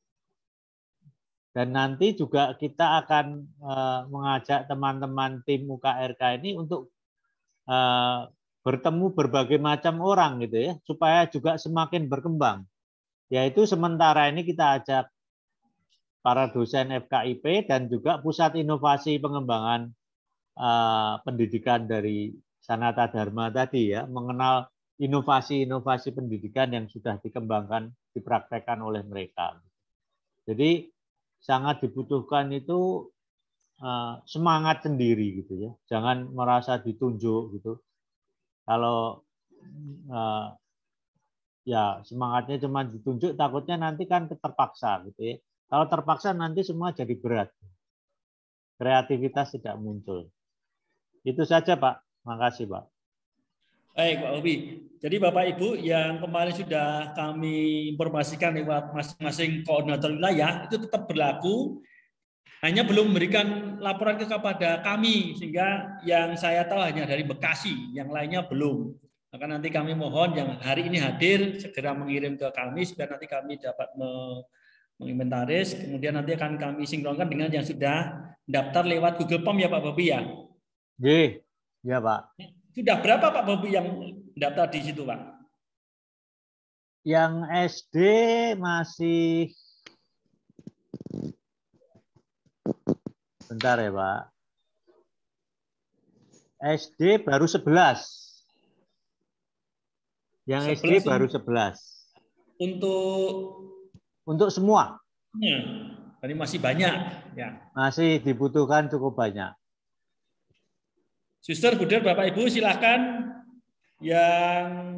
Dan nanti juga kita akan mengajak teman-teman tim UKRK ini untuk bertemu berbagai macam orang gitu ya, supaya juga semakin berkembang. Yaitu sementara ini kita ajak para dosen FKIP dan juga Pusat Inovasi Pengembangan Pendidikan dari Sanata Dharma tadi ya, mengenal inovasi-inovasi pendidikan yang sudah dikembangkan, dipraktekkan oleh mereka. Jadi sangat dibutuhkan itu semangat sendiri gitu ya, jangan merasa ditunjuk gitu. Kalau ya semangatnya cuma ditunjuk, takutnya nanti kan terpaksa gitu ya. Kalau terpaksa nanti semua jadi berat, kreativitas tidak muncul. Itu saja Pak, makasih Pak. Baik Pak Hobi. Jadi Bapak Ibu yang kemarin sudah kami informasikan lewat masing-masing koordinator wilayah itu tetap berlaku. Hanya belum memberikan laporan kepada kami, sehingga yang saya tahu hanya dari Bekasi, yang lainnya belum. Maka nanti kami mohon yang hari ini hadir segera mengirim ke kami, supaya nanti kami dapat menginventaris, kemudian nanti akan kami sinkronkan dengan yang sudah daftar lewat Google Form ya Pak Bobi ya? Iya Pak. Sudah berapa Pak Bobi yang daftar di situ Pak? Yang SD masih bentar ya Pak. SD baru 11. Yang 11 SD baru 11. Untuk semua. Ya, jadi masih banyak ya. Masih dibutuhkan cukup banyak. Suster, Buder, Bapak Ibu silahkan yang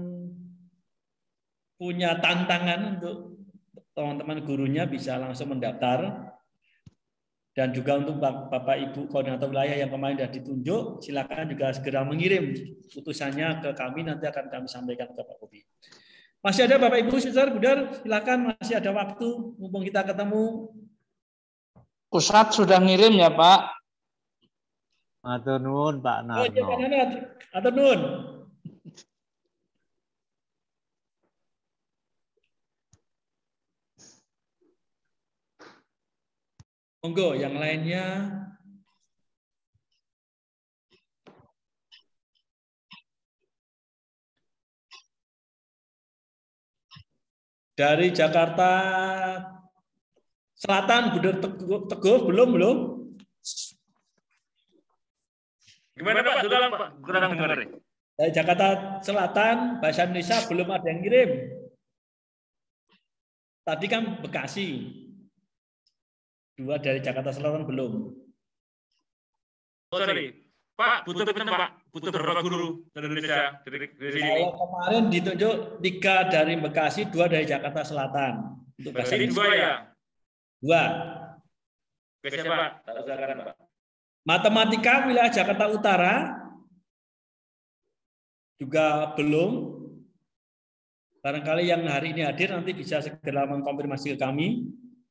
punya tantangan untuk teman-teman gurunya bisa langsung mendaftar. Dan juga untuk Bapak Ibu koordinator wilayah yang kemarin sudah ditunjuk, silakan juga segera mengirim putusannya ke kami, nanti akan kami sampaikan ke Pak Bobi. Masih ada Bapak Ibu, Suster, Buder, silakan masih ada waktu, mumpung kita ketemu. Pusat sudah ngirim ya Pak. Matur nuwun Pak Narno. Oh iya Pak Narno, matur nuwun. Monggo, yang lainnya. Dari Jakarta Selatan, Buder Teguh, belum? Gimana Pak? Sudah Pak? Kurang dengar. Dari Jakarta Selatan, Bahasa Indonesia belum ada yang kirim. Tadi kan Bekasi. 2 dari Jakarta Selatan belum. Oh, sorry. Pak, butuh Pak. Butuh berapa guru dari Indonesia dari sini? Kalau kemarin ditunjuk 3 dari Bekasi, 2 dari Jakarta Selatan. Untuk bahasa Indonesia. 2 ya? 2. Oke, Pak. Silakan, Pak. Matematika wilayah Jakarta Utara juga belum. Barangkali yang hari ini hadir nanti bisa segera mengkonfirmasi ke kami.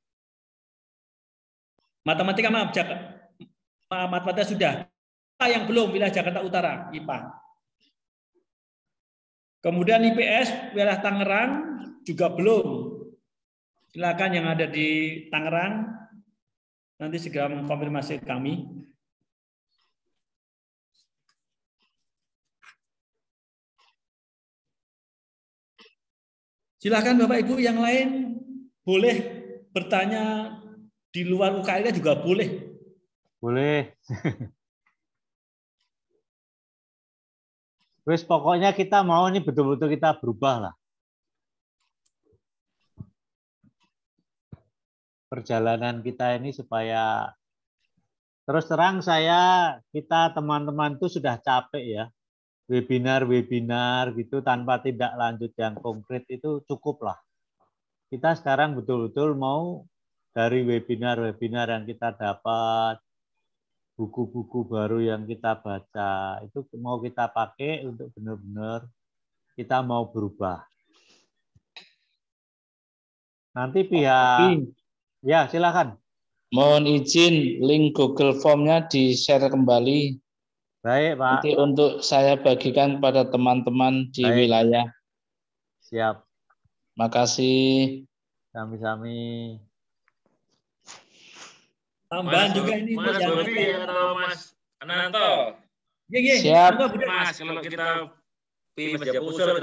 Matematika matematika sudah. Yang belum wilayah Jakarta Utara, IPA. Kemudian IPS wilayah Tangerang juga belum. Silakan yang ada di Tangerang nanti segera mengkonfirmasi ke kami. Silakan Bapak Ibu yang lain boleh bertanya di luar UKRK juga boleh. Boleh. Wes pokoknya kita mau ini betul-betul kita berubah lah. Perjalanan kita ini supaya terus terang kita teman-teman tuh sudah capek ya. Webinar gitu tanpa tindak lanjut yang konkret itu cukup lah. Kita sekarang betul-betul mau dari webinar-webinar yang kita dapat, buku-buku baru yang kita baca, itu mau kita pakai untuk benar-benar kita mau berubah. Nanti pihak ya silakan. Mohon izin link Google Form-nya di-share kembali. Baik, Pak. Nanti untuk saya bagikan kepada teman-teman di wilayah. Siap. Makasih. Sami-sami. Tambahan juga ini Mas Bobi atau Mas Ananto. Siap. Mas, kalau kita pilih Mas Japusur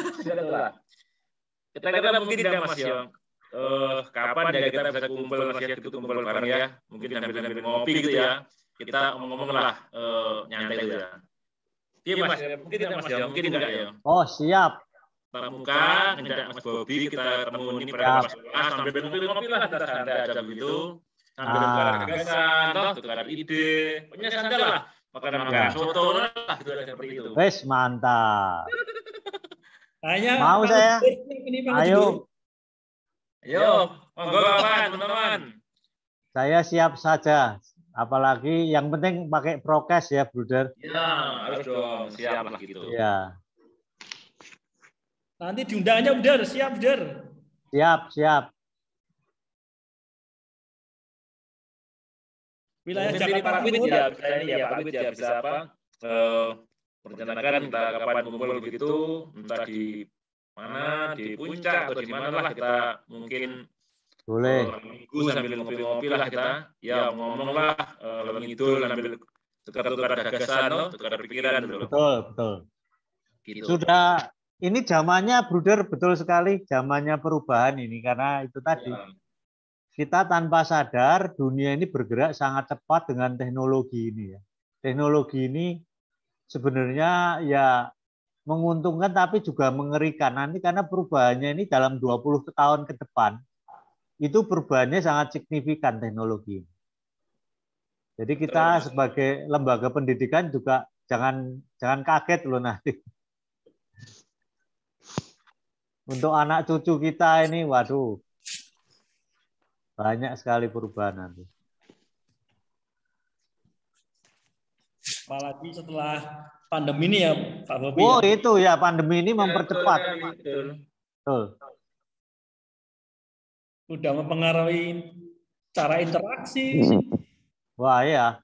kita mungkin tidak Mas ya. Kapan ya kita bisa kumpul Mas ya, kumpul bareng ya. Mungkin sambil ngopi gitu ya. Kita ngomong lah nyantai gitu ya. Iya Mas, mungkin tidak Mas ya, mungkin enggak ya. Oh, siap. Muka ngejak Mas Bobi kita ketemu ini pada Mas sambil ngopi lah kita santai aja begitu. Sambil tukar gagasan, tukar ide. Pokoknya santai lah. Makan soto lah gitu seperti itu. Wes mantap. Hanya mau saya. Ayo. Ayo, monggo kawan teman-teman. Saya siap saja. Apalagi yang penting pakai prokes ya, Bruder. Ya, harus dong. Siap lah gitu. Ya. Nanti diundangnya, Bruder. Siap, Bruder. Siap. Wilayah Jakarta Timur ya, bisa ini ya Pak Wid ya bisa apa? Merencanakan kita kapan kumpul begitu, entah di mana, di puncak atau di mana lah kita mungkin boleh. Minggu sambil ngopi-ngopi lah kita, ya ngomong lah, ngidul sambil tukar-tukar gagasan, tukar pikiran. Betul. Gitu. Sudah, ini zamannya Bruder betul sekali, zamannya perubahan ini karena itu tadi. Ya. Kita tanpa sadar dunia ini bergerak sangat cepat dengan teknologi ini ya. Teknologi ini sebenarnya ya menguntungkan tapi juga mengerikan nanti karena perubahannya ini dalam 20 tahun ke depan itu perubahannya sangat signifikan teknologi. Jadi kita sebagai lembaga pendidikan juga jangan kaget loh nanti. Untuk anak cucu kita ini waduh banyak sekali perubahan nanti. Apalagi setelah pandemi ini ya Pak Bobi. Oh ya? Itu ya pandemi ini mempercepat. Betul. Udah mempengaruhi cara interaksi. Wah ya.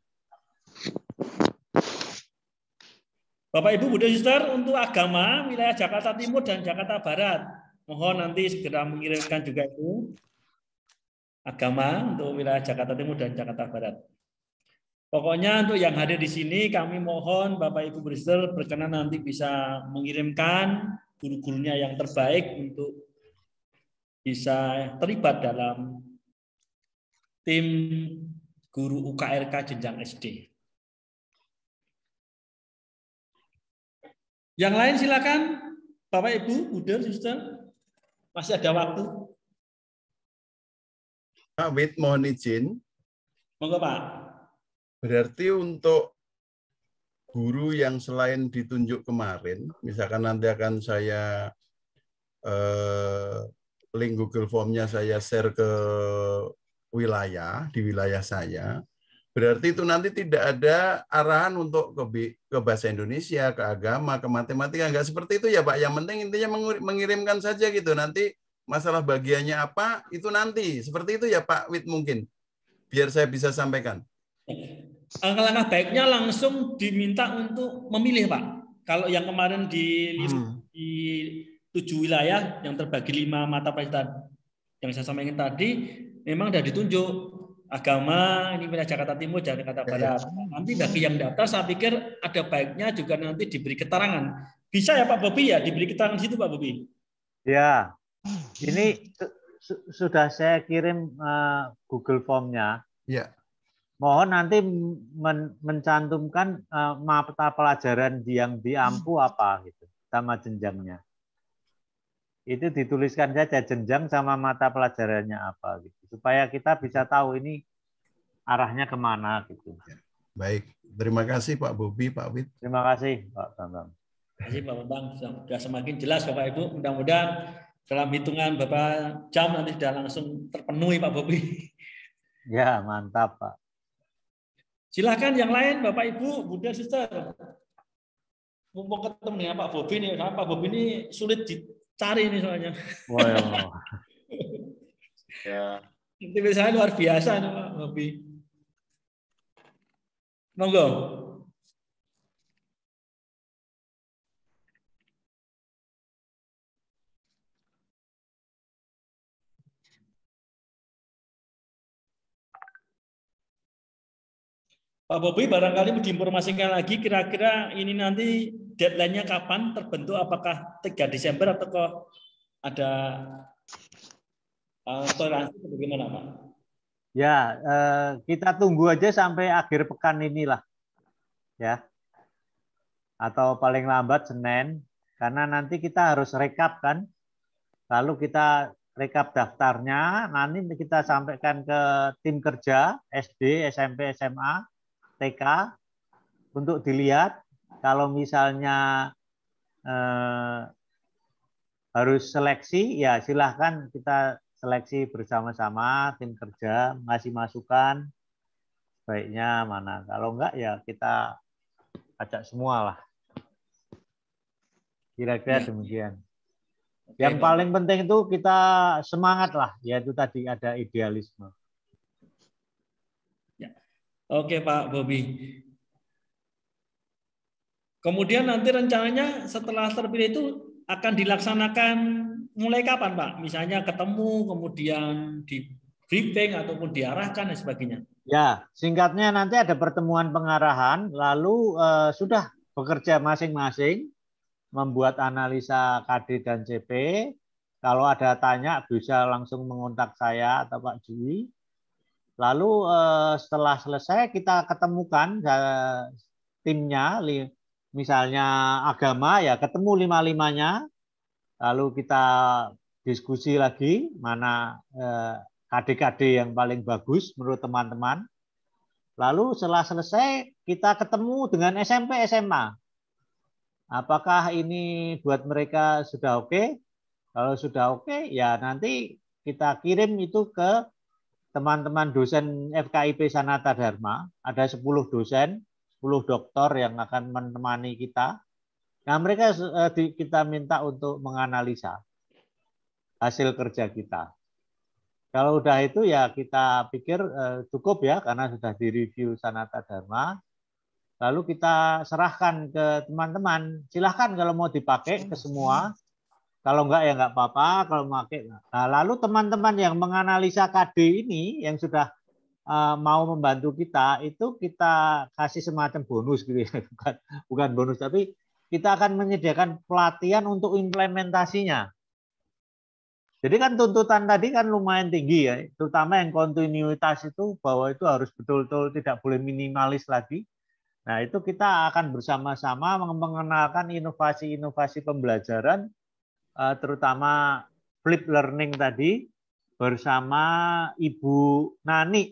Bapak Ibu Bunda Suster untuk agama wilayah Jakarta Timur dan Jakarta Barat. Mohon nanti segera mengirimkan juga itu. Agama untuk wilayah Jakarta Timur dan Jakarta Barat. Pokoknya untuk yang hadir di sini kami mohon Bapak Ibu Bristol berkenan nanti bisa mengirimkan guru-gurunya yang terbaik untuk bisa terlibat dalam tim guru UKRK jenjang SD. Yang lain silakan Bapak Ibu, Bunda, Suster. Masih ada waktu. Pak Wid, mohon izin. Monggo Pak. Berarti untuk guru yang selain ditunjuk kemarin, misalkan nanti akan saya link Google Form-nya saya share ke di wilayah saya, berarti itu nanti tidak ada arahan untuk ke bahasa Indonesia, ke agama, ke matematika, enggak seperti itu ya Pak. Yang penting intinya mengirimkan saja gitu. Nanti masalah bagiannya apa itu nanti. Seperti itu ya Pak Wid mungkin. Biar saya bisa sampaikan. Langkah baiknya langsung diminta untuk memilih Pak. Kalau yang kemarin di 7 wilayah yang terbagi 5 mata pelajaran yang saya sampaikan tadi memang sudah ditunjuk agama ini wilayah Jakarta Timur dan Jakarta Barat. Nanti bagi yang daftar saya pikir ada baiknya juga nanti diberi keterangan. Bisa ya Pak Bobi ya diberi keterangan situ Pak Bobi? Ya. Ini sudah saya kirim Google Form-nya. Ya. Mohon nanti mencantumkan mata pelajaran yang diampu apa gitu sama jenjangnya. Itu dituliskan saja jenjang sama mata pelajarannya apa gitu supaya kita bisa tahu ini arahnya kemana gitu. Baik, terima kasih Pak Bobi, Pak Wid. Terima kasih Pak Bambang. Terima kasih Pak Bambang, sudah semakin jelas Bapak Ibu. Mudah-mudahan dalam hitungan beberapa jam nanti sudah langsung terpenuhi Pak Bobi. Ya mantap Pak. Silakan yang lain Bapak Ibu, Bunda Suster. Mumpung ketemu dengan Pak Bobi nih, Pak Bobi ini sulit dicari nih soalnya. Wow. Ya. Aktivitas luar biasa nih Pak Bobi. Monggo. Pak Bobi barangkali mau diinformasikan lagi kira-kira ini nanti deadline-nya kapan terbentuk, apakah 3 Desember atau kok ada toleransi atau bagaimana Pak? Ya, kita tunggu aja sampai akhir pekan inilah, ya. Atau paling lambat Senin, karena nanti kita harus rekap kan. Lalu kita rekap daftarnya, nanti kita sampaikan ke tim kerja SD, SMP, SMA, TK untuk dilihat. Kalau misalnya harus seleksi, ya silahkan kita seleksi bersama-sama tim kerja, ngasih masukan baiknya mana. Kalau enggak ya kita ajak semua lah. Kira-kira demikian. Yang paling penting itu kita semangat lah, yaitu tadi ada idealisme. Ya. Oke Pak Bobi. Kemudian nanti rencananya setelah terpilih itu akan dilaksanakan mulai kapan Pak? Misalnya ketemu, kemudian di briefing ataupun diarahkan dan sebagainya. Ya, singkatnya nanti ada pertemuan pengarahan, lalu sudah bekerja masing-masing, membuat analisa KD dan CP. Kalau ada tanya bisa langsung mengontak saya atau Pak Jui. Lalu setelah selesai kita ketemukan timnya, misalnya agama ya ketemu 5-5-nya, lalu kita diskusi lagi mana KD-KD yang paling bagus menurut teman-teman. Lalu setelah selesai kita ketemu dengan SMP, SMA. Apakah ini buat mereka sudah oke? Kalau sudah oke, ya nanti kita kirim itu ke teman-teman dosen FKIP Sanata Dharma. Ada 10 dosen, 10 doktor yang akan menemani kita. Nah, mereka kita minta untuk menganalisa hasil kerja kita. Kalau udah itu ya kita pikir cukup ya karena sudah direview Sanata Dharma. Lalu kita serahkan ke teman-teman. Silahkan kalau mau dipakai ke semua. Kalau enggak ya enggak apa-apa. Kalau pakai. Nah, lalu teman-teman yang menganalisa KD ini yang sudah mau membantu kita itu kita kasih semacam bonus gitu ya. Bukan bonus tapi kita akan menyediakan pelatihan untuk implementasinya. Jadi kan tuntutan tadi kan lumayan tinggi ya, terutama yang kontinuitas itu bahwa itu harus betul-betul tidak boleh minimalis lagi. Nah, itu kita akan bersama-sama mengenalkan inovasi-inovasi pembelajaran, terutama flip learning tadi, bersama Ibu Nani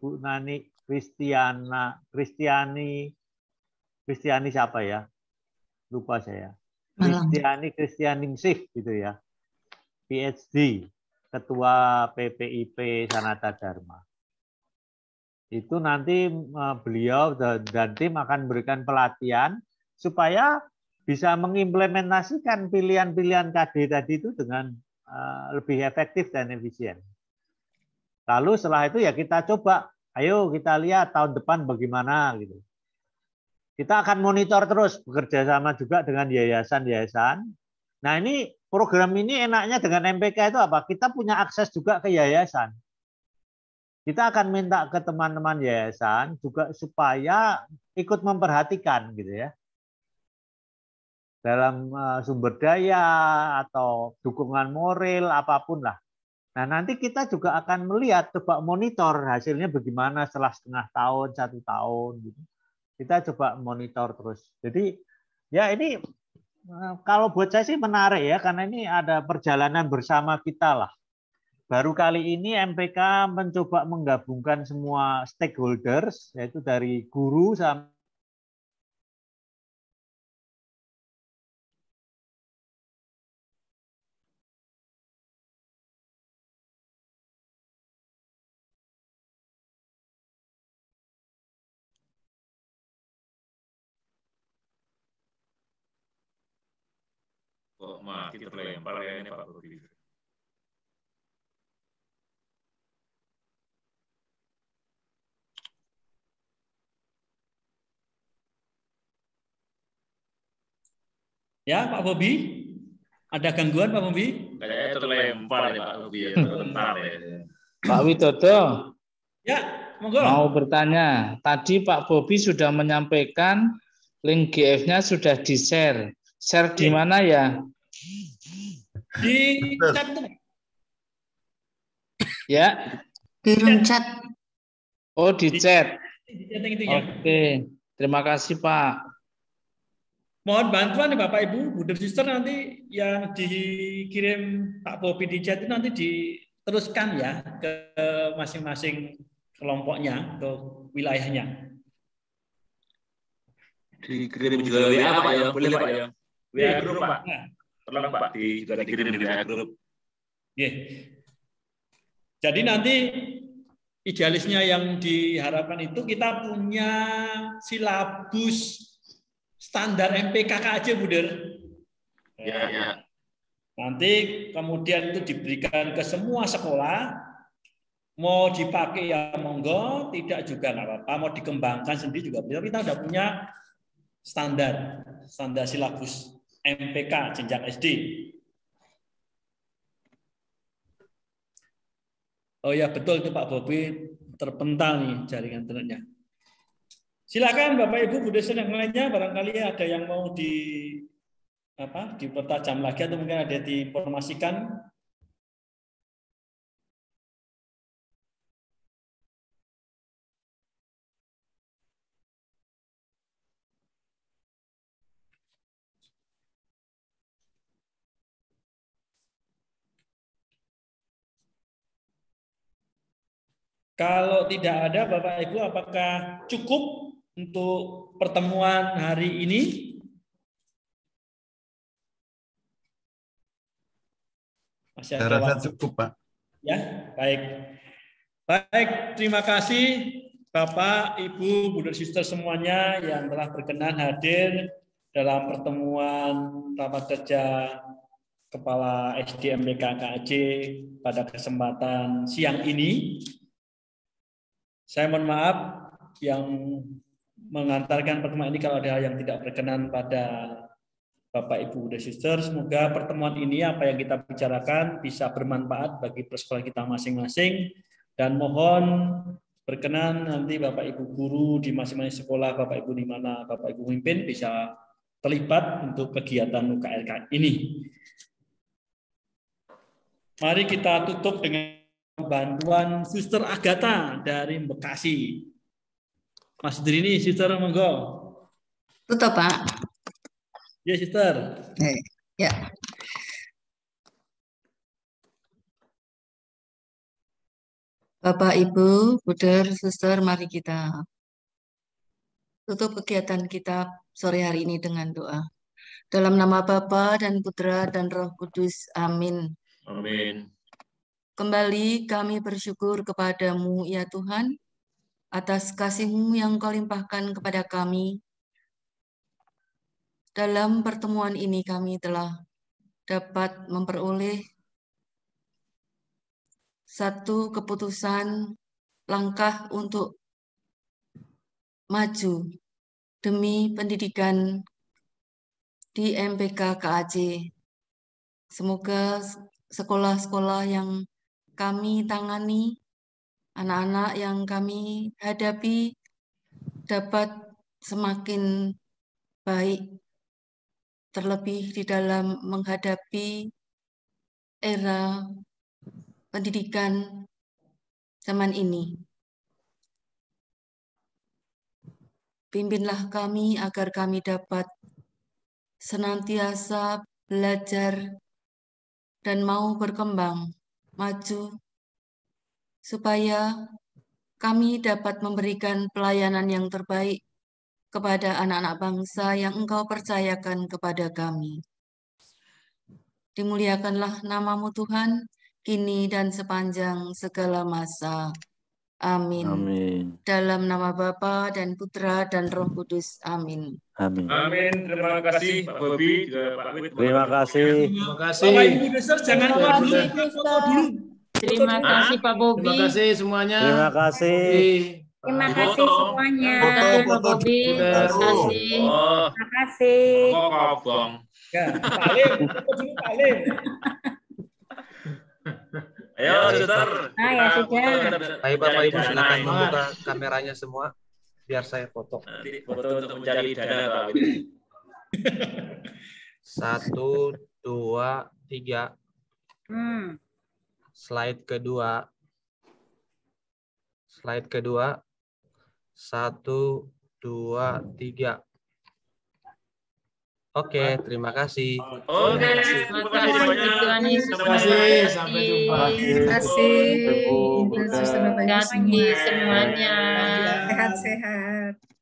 Kristiani siapa ya? Lupa saya. Kristianingsih gitu ya. PhD, Ketua PPIP Sanata Dharma. Itu nanti beliau dan tim akan memberikan pelatihan supaya bisa mengimplementasikan pilihan-pilihan KD tadi itu dengan lebih efektif dan efisien. Lalu setelah itu ya kita coba, ayo kita lihat tahun depan bagaimana gitu. Kita akan monitor terus, bekerja sama juga dengan yayasan-yayasan. Nah ini program ini enaknya dengan MPK itu apa? Kita punya akses juga ke yayasan. Kita akan minta ke teman-teman yayasan juga supaya ikut memperhatikan gitu ya. Dalam sumber daya atau dukungan moral apapun lah. Nah nanti kita juga akan melihat, coba monitor hasilnya bagaimana setelah setengah tahun, 1 tahun gitu. Kita coba monitor terus. Jadi ya ini kalau buat saya sih menarik ya, karena ini ada perjalanan bersama kita lah. Baru kali ini MPK mencoba menggabungkan semua stakeholders, yaitu dari guru sampai Kok mati terlempar ya ini Pak Bobi. Ya, Pak Bobi. Ada gangguan Pak Bobi? Kayaknya terlempar ya Pak Bobi. Terlempar ya. Pak Widodo. Ya, monggo. Mau bertanya. Tadi Pak Bobi sudah menyampaikan link GF-nya sudah di-share. Share di mana ya? Di chat. Ya. Di room chat. Oh, di chat. Di chatting itu ya. Oke. Terima kasih Pak. Mohon bantuan nih Bapak Ibu, Brother Sister, nanti yang dikirim Pak Bobi di chat itu nanti diteruskan ya ke masing-masing kelompoknya, ke wilayahnya. Dikirim juga WA Pak ya, boleh Pak ya. WA grup Pak. Nah. Tolong Pak juga dikirim di WA grup. Yeah. Jadi nanti idealisnya yang diharapkan itu kita punya silabus standar MPK KAJ, Buder. Ya. Nanti kemudian itu diberikan ke semua sekolah. Mau dipakai ya monggo, tidak juga nggak apa-apa. Mau dikembangkan sendiri juga. Kita sudah punya standar silabus MPK jenjang SD. Oh ya betul itu Pak Bobi, terpental nih jaringan internetnya. Silakan Bapak Ibu Budesan yang lainnya, barangkali ada yang mau dipertajam lagi atau mungkin ada diinformasikan. Kalau tidak ada Bapak Ibu, apakah cukup untuk pertemuan hari ini? Masih ada waktu. Cukup, Pak. Ya, baik. Baik, terima kasih Bapak, Ibu, Brother Sister semuanya yang telah berkenan hadir dalam pertemuan rapat kerja Kepala SD MPK KAJ pada kesempatan siang ini. Saya mohon maaf yang mengantarkan pertemuan ini kalau ada yang tidak berkenan pada Bapak Ibu dan Sister. Semoga pertemuan ini apa yang kita bicarakan bisa bermanfaat bagi persekolah kita masing-masing, dan mohon berkenan nanti Bapak Ibu guru di masing-masing sekolah, Bapak Ibu di mana Bapak Ibu pemimpin bisa terlibat untuk kegiatan UKRK ini. Mari kita tutup dengan bantuan Suster Agatha dari Bekasi. Mas Drini, Suster, monggo. Tutup, Pak. Ya, Suster. Ya. Bapak, Ibu, Buder, Suster, mari kita tutup kegiatan kita sore hari ini dengan doa. Dalam nama Bapa dan Putra dan Roh Kudus. Amin. Amin. Kembali kami bersyukur kepadamu, ya Tuhan, atas kasih-Mu yang Kau limpahkan kepada kami. Dalam pertemuan ini kami telah dapat memperoleh satu keputusan langkah untuk maju demi pendidikan di MPK KAJ. Semoga sekolah-sekolah yang kami tangani, anak-anak yang kami hadapi dapat semakin baik, terlebih di dalam menghadapi era pendidikan zaman ini. Pimpinlah kami agar kami dapat senantiasa belajar dan mau berkembang, maju, supaya kami dapat memberikan pelayanan yang terbaik kepada anak-anak bangsa yang Engkau percayakan kepada kami. Dimuliakanlah nama-Mu Tuhan, kini dan sepanjang segala masa. Amin. Amin. Dalam nama Bapa dan Putra dan Roh Kudus. Amin. Amin. Amin. Terima kasih Pak Bobi, juga Pak Wid. Terima kasih. Terima kasih. Bapak Ibu Besar, jangan lupa dulu. Terima kasih Pak Bobi. Terima kasih semuanya. Terima kasih. Terima kasih semuanya. Pak Bobi. Terima kasih. Terima kasih. Kok Bang. Ya, Pak Alim, Pak Alim. Ayo, Suster. Ah, ya sudah. Ayo Bapak Ibu silakan membuka kameranya semua biar saya foto. Nanti foto untuk mencari dana Pak. 1, 2, 3. Slide kedua. Slide kedua. 1, 2, 3. Oke, terima kasih. Oke, terima kasih Tuhan Yesus. Terima kasih. Sampai jumpa. Terima kasih. Hati semuanya. Sehat-sehat.